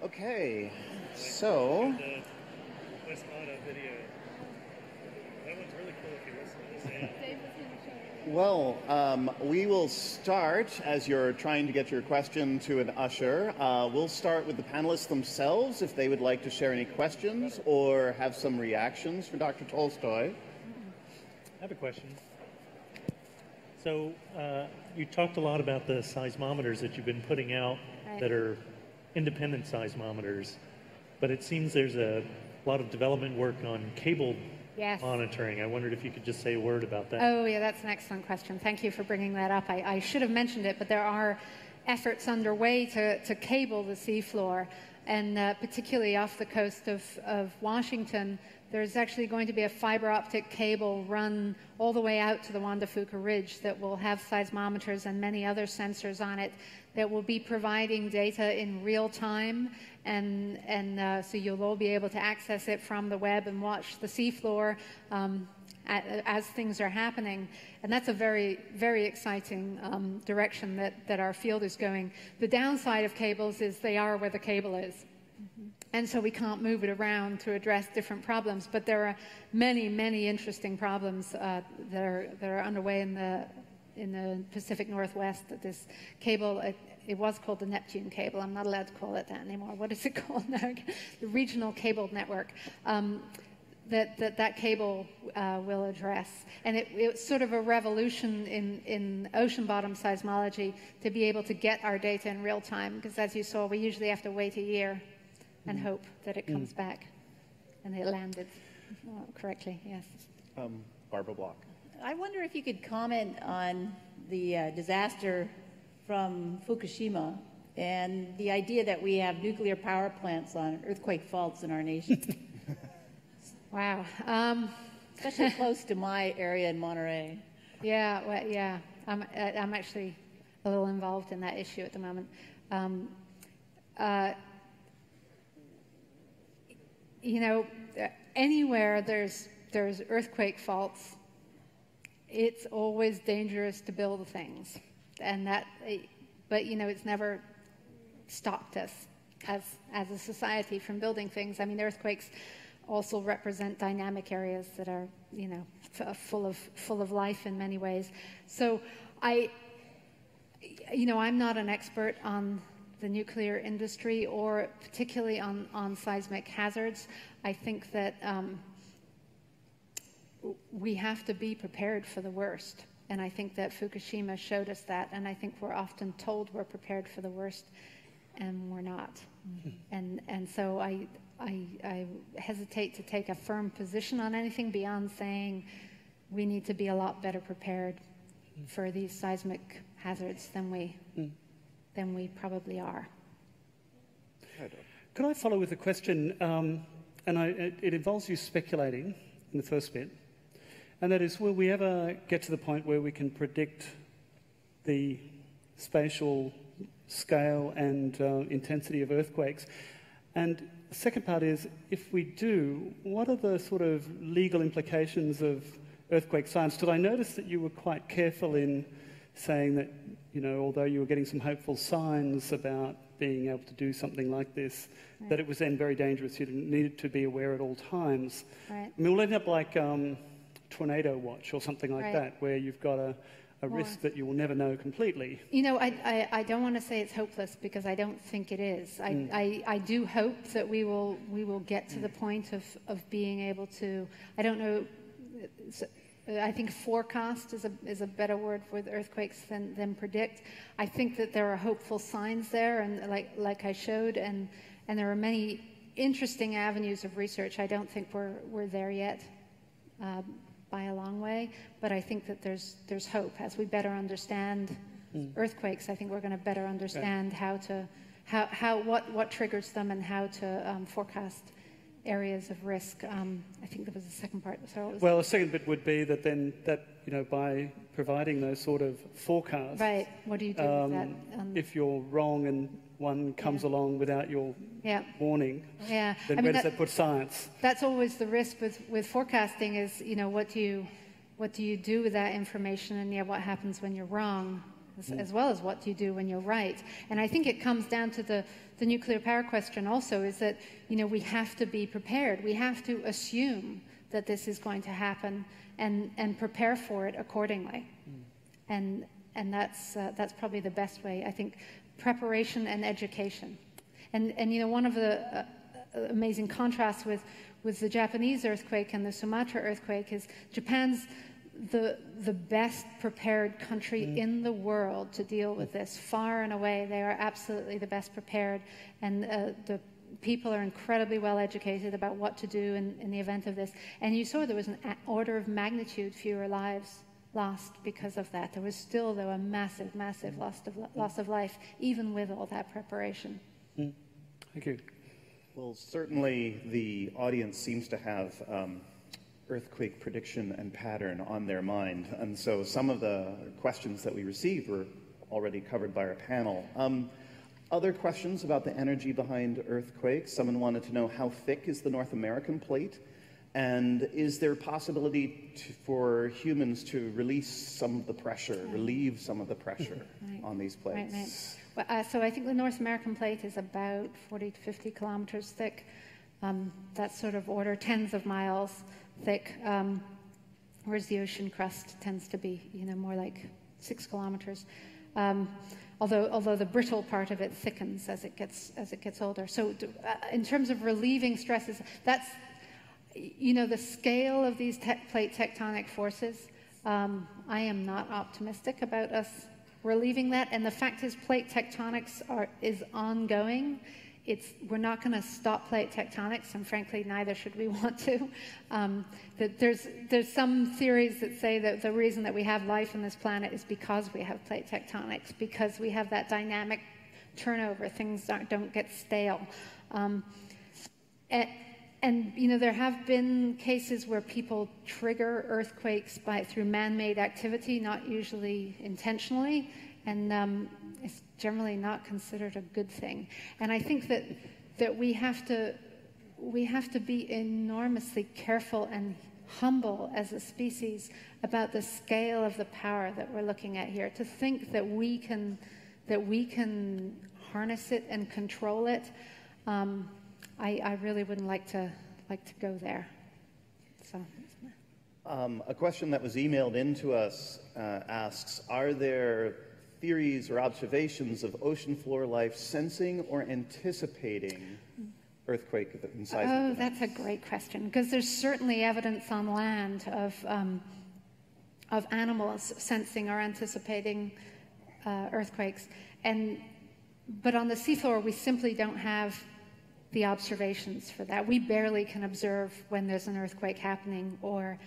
Okay, so The Westmata video. That one's really cool if you listen to this. well, we will start, as you're trying to get your question to an usher, we'll start with the panelists themselves if they would like to share any questions or have some reactions for Dr. Tolstoy. I have a question. So you talked a lot about the seismometers that you've been putting out that are independent seismometers, but it seems there's a lot of development work on cable monitoring. I wondered if you could just say a word about that. Oh, yeah, that's an excellent question. Thank you for bringing that up. I should have mentioned it, but there are efforts underway to cable the seafloor, and particularly off the coast of Washington, there's actually going to be a fiber optic cable run all the way out to the Juan de Fuca Ridge that will have seismometers and many other sensors on it that will be providing data in real time, and so you'll all be able to access it from the web and watch the seafloor as things are happening. And that's a very, very exciting direction that our field is going. The downside of cables is they are where the cable is. And so we can't move it around to address different problems. But there are many, many interesting problems that are underway in the Pacific Northwest. That this cable, it was called the Neptune cable. I'm not allowed to call it that anymore. What is it called now? The Regional Cable Network. That cable will address. And it's sort of a revolution in ocean bottom seismology to be able to get our data in real time. Because as you saw, we usually have to wait a year and hope that it comes back. And it landed correctly, yes. Barbara Block. I wonder if you could comment on the disaster from Fukushima and the idea that we have nuclear power plants on earthquake faults in our nation. Wow. Especially close to my area in Monterey. Yeah, well, yeah. I'm actually a little involved in that issue at the moment. You know, anywhere there's earthquake faults, it's always dangerous to build things, but you know, it's never stopped us as a society from building things. I mean, earthquakes also represent dynamic areas that are, you know, full of life in many ways. So I'm not an expert on the nuclear industry or particularly on seismic hazards. I think that we have to be prepared for the worst. And I think that Fukushima showed us that. And I think we're often told we're prepared for the worst, and we're not. Mm-hmm. And so I hesitate to take a firm position on anything beyond saying we need to be a lot better prepared for these seismic hazards than we probably are. Could I follow with a question? It involves you speculating in the first bit. And that is, will we ever get to the point where we can predict the spatial scale and intensity of earthquakes? And the second part is, if we do, what are the sort of legal implications of earthquake science? Did I notice that you were quite careful in saying that, you know, although you were getting some hopeful signs about being able to do something like this, right, that it was then very dangerous. You needed to be aware at all times. Right. I mean, we'll end up like Tornado Watch or something like that, where you've got a risk that you will never know completely. You know, I don't want to say it's hopeless because I don't think it is. I do hope that we will get to the point of being able to, I don't know, I think forecast is a better word with earthquakes than predict. I think that there are hopeful signs there, and like I showed, and there are many interesting avenues of research. I don't think we're there yet by a long way, but I think that there's hope as we better understand earthquakes. I think we're going to better understand what triggers them and how to forecast areas of risk. I think there was a second part. Well, the second bit would be that then by providing those sort of forecasts, right? What do you do with that? If you're wrong and one comes along without your warning, then where does that put science? That's always the risk with forecasting. Is, you know, what do you do with that information, and what happens when you're wrong? as well as what you do when you're right. And I think it comes down to the nuclear power question also, is that, we have to be prepared. We have to assume that this is going to happen and prepare for it accordingly. And that's probably the best way, I think, preparation and education. And one of the amazing contrasts with the Japanese earthquake and the Sumatra earthquake is Japan's the best prepared country in the world to deal with this. Far and away, they are absolutely the best prepared, and the people are incredibly well educated about what to do in the event of this. And you saw there was an order of magnitude fewer lives lost because of that. There was still, though, a massive, massive loss of life, even with all that preparation. Thank you. Well, certainly the audience seems to have earthquake prediction and pattern on their mind. And so some of the questions that we received were already covered by our panel. Other questions about the energy behind earthquakes. Someone wanted to know, how thick is the North American plate? And is there possibility for humans to release some of the pressure, relieve some of the pressure on these plates? Right. Well, so I think the North American plate is about 40 to 50 kilometers thick. That sort of order, tens of miles thick, whereas the ocean crust tends to be, more like 6 kilometers. Although the brittle part of it thickens as it gets older. So in terms of relieving stresses, that's, the scale of these plate tectonic forces. I am not optimistic about us relieving that. And the fact is, plate tectonics is ongoing. We're not going to stop plate tectonics, and frankly, neither should we want to. That there's some theories that say that the reason that we have life on this planet is because we have plate tectonics, because we have that dynamic turnover. Things don't get stale. And there have been cases where people trigger earthquakes through man-made activity, not usually intentionally, and it's generally not considered a good thing. And I think that we have to be enormously careful and humble as a species about the scale of the power that we're looking at here. To think that we can harness it and control it. I really wouldn't like to go there. So. A question that was emailed in to us asks, are there theories or observations of ocean floor life sensing or anticipating earthquake and seismic events? Oh, that's a great question, because there's certainly evidence on land of animals sensing or anticipating earthquakes. But on the seafloor, we simply don't have the observations for that. We barely can observe when there's an earthquake happening, or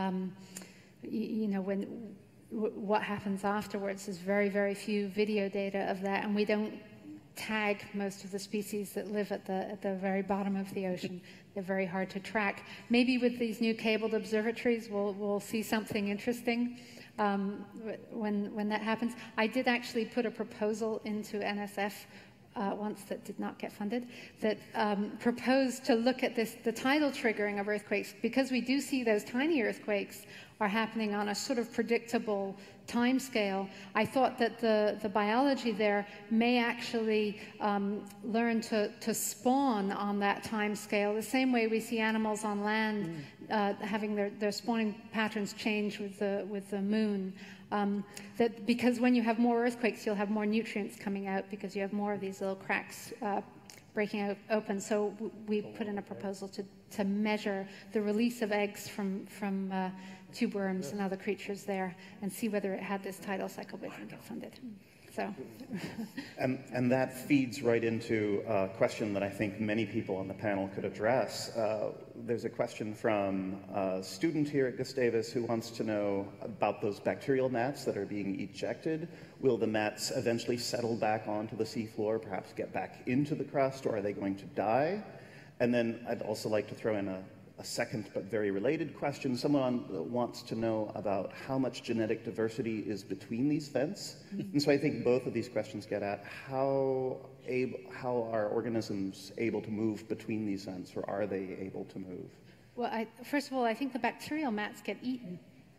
what happens afterwards. There's very, very few video data of that, and we don't tag most of the species that live at the very bottom of the ocean. They're very hard to track. Maybe with these new cabled observatories, we'll see something interesting when that happens. I did actually put a proposal into NSF once that did not get funded, that proposed to look at the tidal triggering of earthquakes, because we do see those tiny earthquakes are happening on a sort of predictable time scale. I thought that the biology there may actually learn to spawn on that time scale, the same way we see animals on land having their spawning patterns change with the moon. That because when you have more earthquakes, you'll have more nutrients coming out because you have more of these little cracks breaking open. So we put in a proposal to measure the release of eggs from tube worms and other creatures there, and see whether it had this tidal cycle, but it didn't get funded. So. And that feeds right into a question that I think many people on the panel could address. There's a question from a student here at Gustavus who wants to know about those bacterial mats that are being ejected. Will the mats eventually settle back onto the seafloor, perhaps get back into the crust, or are they going to die? And then I'd also like to throw in a second but very related question. Someone wants to know about how much genetic diversity is between these vents. And so I think both of these questions get at how are organisms able to move between these vents, or are they able to move? Well, first of all, I think the bacterial mats get eaten.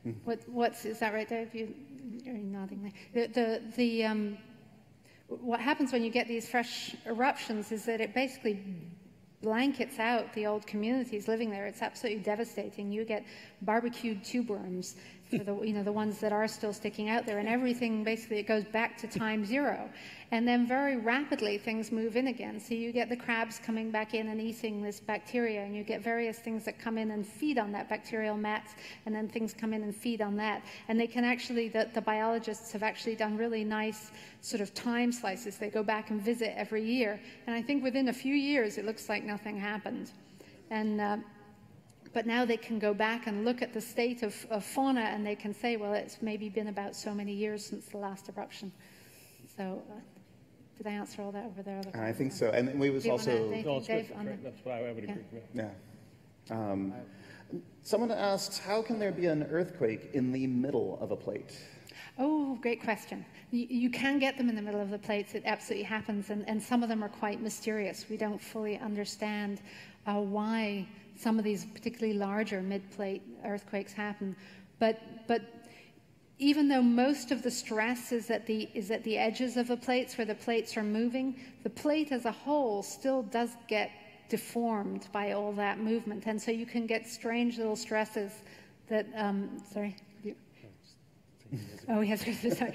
Is that right, Dave? You're nodding there. What happens when you get these fresh eruptions is that it basically blankets out the old communities living there. It's absolutely devastating. You get barbecued tube worms for the ones that are still sticking out there, and everything basically, it goes back to time zero. And then very rapidly things move in again. So you get the crabs coming back in and eating this bacteria, and you get various things that come in and feed on that bacterial mat, and then things come in and feed on that. And they can actually, the biologists have actually done really nice sort of time slices. They go back and visit every year. And I think within a few years, it looks like nothing happened. And but now they can go back and look at the state of fauna, and they can say, well, it's maybe been about so many years since the last eruption. So did I answer all that over there? I think so. And we was also... Dave, that's what I would agree with. Yeah. Someone asked, how can there be an earthquake in the middle of a plate? Oh, great question. You can get them in the middle of the plates. It absolutely happens, and some of them are quite mysterious. We don't fully understand why some of these particularly larger mid-plate earthquakes happen. But even though most of the stress is at the edges of the plates where the plates are moving, the plate as a whole still does get deformed by all that movement. And so you can get strange little stresses that, sorry. Oh, yes, sorry.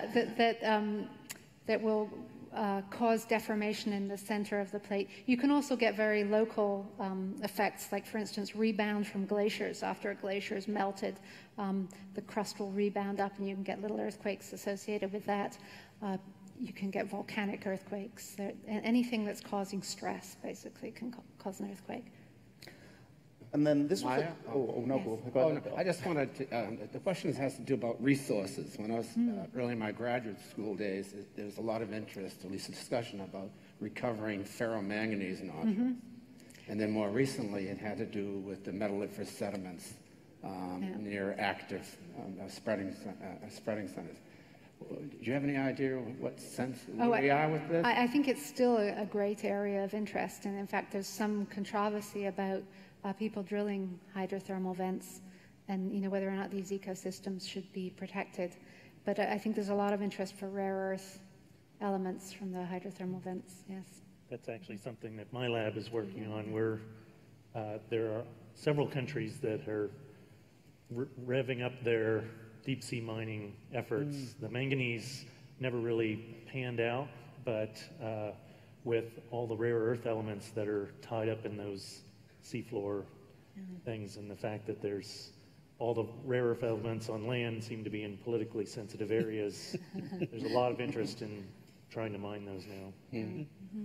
That will cause deformation in the center of the plate. You can also get very local effects, like, for instance, rebound from glaciers. After a glacier is melted, the crust will rebound up, and you can get little earthquakes associated with that. You can get volcanic earthquakes. Anything that's causing stress, basically, can cause an earthquake. And then this was... Maya? Go ahead, Bill. I just wanted to... the question has to do about resources. When I was early in my graduate school days, there was a lot of interest, at least a discussion about recovering ferromanganese nodules. And then more recently, it had to do with the metalliferous sediments near active spreading centers. Do you have any idea what sense we are with this? I think it's still a great area of interest. And in fact, there's some controversy about people drilling hydrothermal vents and whether or not these ecosystems should be protected. But I think there's a lot of interest for rare earth elements from the hydrothermal vents, yes. That's actually something that my lab is working on, where there are several countries that are revving up their deep sea mining efforts. The manganese never really panned out, but with all the rare earth elements that are tied up in those seafloor things, and the fact that there's all the rare earth elements on land seem to be in politically sensitive areas, there's a lot of interest in trying to mine those now. And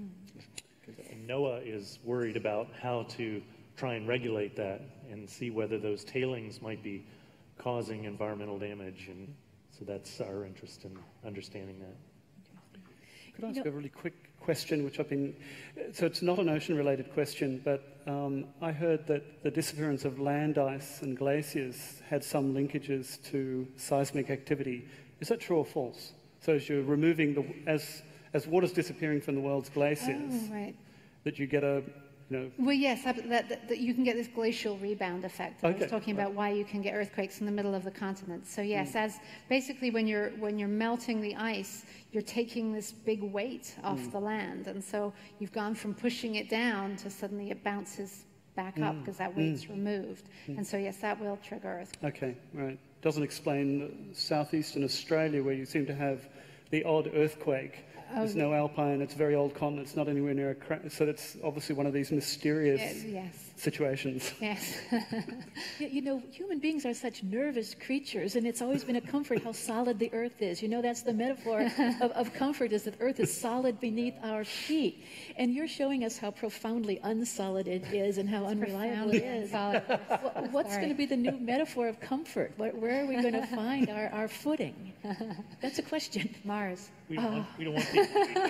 NOAA is worried about how to try and regulate that and see whether those tailings might be causing environmental damage, and so that's our interest in understanding that. Could I ask a really quick question, which so it's not an ocean-related question, but I heard that the disappearance of land ice and glaciers had some linkages to seismic activity. Is that true or false? So as you're removing as water's disappearing from the world's glaciers, that you get a Well, yes, that you can get this glacial rebound effect. I was talking about why you can get earthquakes in the middle of the continent. So yes, as basically when you're melting the ice, you're taking this big weight off the land, and so you've gone from pushing it down to suddenly it bounces back up because that weight's removed. And so yes, that will trigger earthquakes. Okay, right. Doesn't explain southeastern Australia, where you seem to have the odd earthquake. There's no alpine, it's a very old continent, it's not anywhere near a crack. So it's obviously one of these mysterious situations. Yes. Human beings are such nervous creatures, and it's always been a comfort how solid the earth is. That's the metaphor of comfort, is that earth is solid beneath our feet. And you're showing us how profoundly unsolid it is and how unreliable it is. What's going to be the new metaphor of comfort? Where are we going to find our footing? That's a question. Mars. We don't want people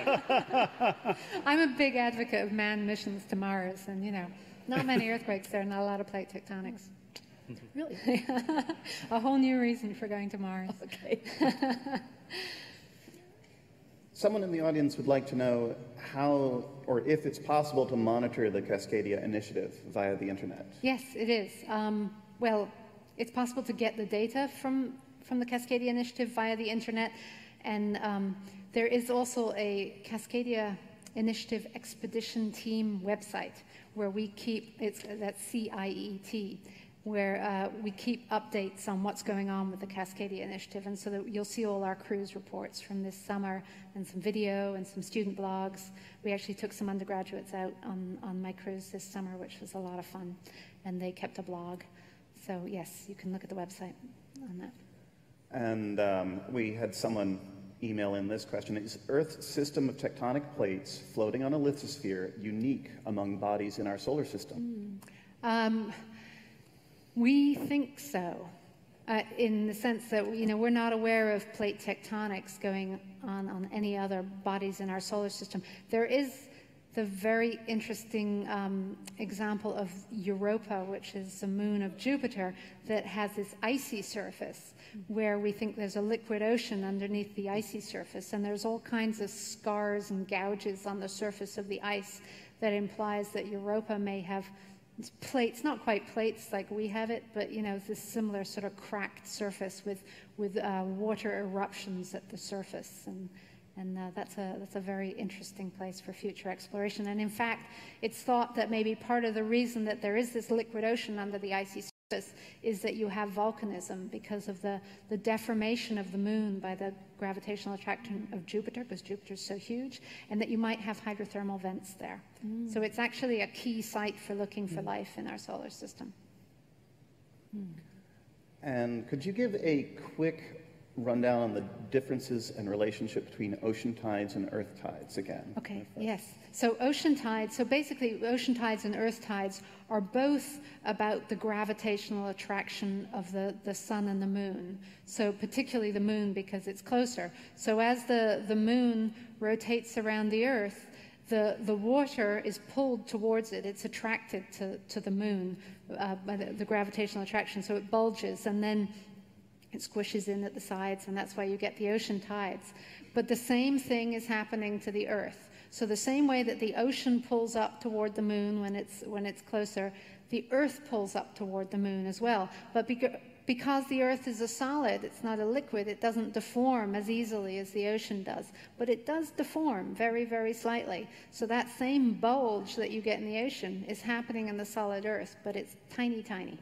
to I'm a big advocate of manned missions to Mars, and not many earthquakes there, not a lot of plate tectonics. Really? A whole new reason for going to Mars. Okay. Someone in the audience would like to know how, or if it's possible to monitor the Cascadia Initiative via the internet. Yes, it is. Well, it's possible to get the data from the Cascadia Initiative via the internet, and there is also a Cascadia Initiative Expedition Team website where we keep, that's CIET, where we keep updates on what's going on with the Cascadia Initiative, and so that you'll see all our cruise reports from this summer and some video and some student blogs. We actually took some undergraduates out on my cruise this summer, which was a lot of fun, and they kept a blog. So yes, you can look at the website on that. And we had someone email in this question. Is Earth's system of tectonic plates floating on a lithosphere unique among bodies in our solar system? We think so, in the sense that we're not aware of plate tectonics going on any other bodies in our solar system. There is the very interesting example of Europa, which is the moon of Jupiter, that has this icy surface where we think there's a liquid ocean underneath the icy surface, and there's all kinds of scars and gouges on the surface of the ice that implies that Europa may have plates, not quite plates like we have it, but this similar sort of cracked surface with water eruptions at the surface, and that's a very interesting place for future exploration. And in fact, it's thought that maybe part of the reason that there is this liquid ocean under the icy surface is that you have volcanism because of the deformation of the moon by the gravitational attraction of Jupiter, because Jupiter's so huge, and that you might have hydrothermal vents there. So it's actually a key site for looking for life in our solar system. And could you give a quick rundown on the differences and relationship between ocean tides and earth tides again? Okay, yes. So basically ocean tides and earth tides are both about the gravitational attraction of the sun and the moon. So particularly the moon because it's closer. So as the moon rotates around the earth, the water is pulled towards it. It's attracted to the moon by the gravitational attraction. So it bulges, and then it squishes in at the sides, and that's why you get the ocean tides. But the same thing is happening to the Earth. So the same way that the ocean pulls up toward the moon when it's closer, the Earth pulls up toward the moon as well. But because the Earth is a solid, it's not a liquid, it doesn't deform as easily as the ocean does. But it does deform very, very slightly. So that same bulge that you get in the ocean is happening in the solid Earth, but it's tiny, tiny.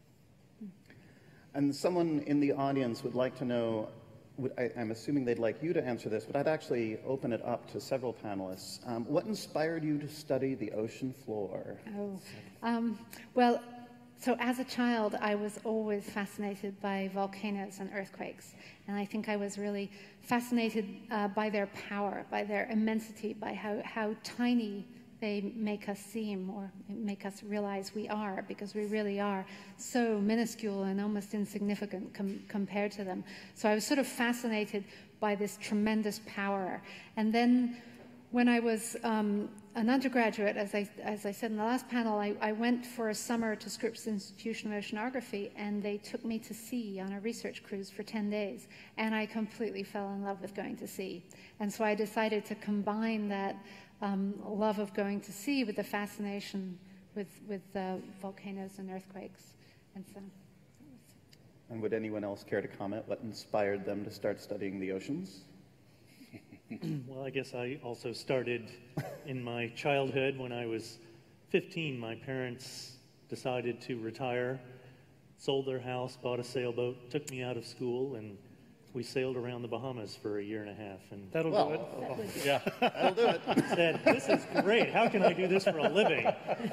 And someone in the audience would like to know, I'm assuming they'd like you to answer this, but I'd actually open it up to several panelists. What inspired you to study the ocean floor? Well, so as a child, I was always fascinated by volcanoes and earthquakes. And I think I was really fascinated by their power, by their immensity, by how tiny they make us seem, or make us realize we are, because we really are so minuscule and almost insignificant compared to them. So I was sort of fascinated by this tremendous power. And then when I was an undergraduate, as I said in the last panel, I went for a summer to Scripps Institution of Oceanography, and they took me to sea on a research cruise for 10 days. And I completely fell in love with going to sea. And so I decided to combine that love of going to sea with the fascination with volcanoes and earthquakes. And so. And would anyone else care to comment what inspired them to start studying the oceans? Well, I guess I also started in my childhood. When I was 15, my parents decided to retire, sold their house, bought a sailboat, took me out of school, and we sailed around the Bahamas for a year and a half. And That'll do it. Yeah. That'll do it. Said, this is great. How can I do this for a living?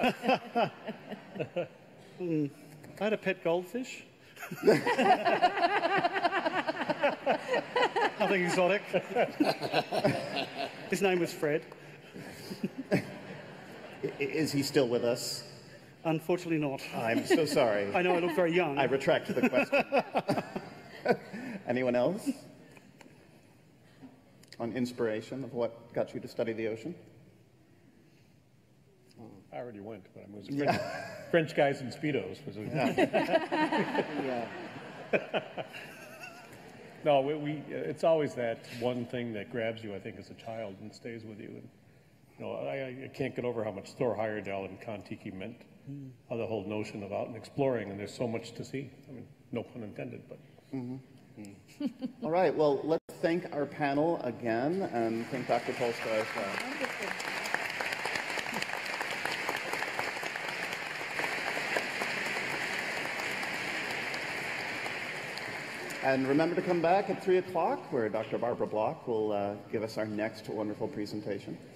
I had a pet goldfish. Nothing exotic. His name was Fred. Is he still with us? Unfortunately not. I'm so sorry. I know I look very young. I retract the question. Anyone else? On inspiration of what got you to study the ocean? I already went, but I was French guys in Speedos. No, it's always that one thing that grabs you, I think, as a child and stays with you. And, I can't get over how much Thor Heyerdahl and Kon-Tiki meant, the whole notion of out and exploring, and there's so much to see. I mean, no pun intended, but. All right, well, let's thank our panel again and thank Dr. Polstra as well. Wonderful. And remember to come back at 3 o'clock where Dr. Barbara Block will give us our next wonderful presentation.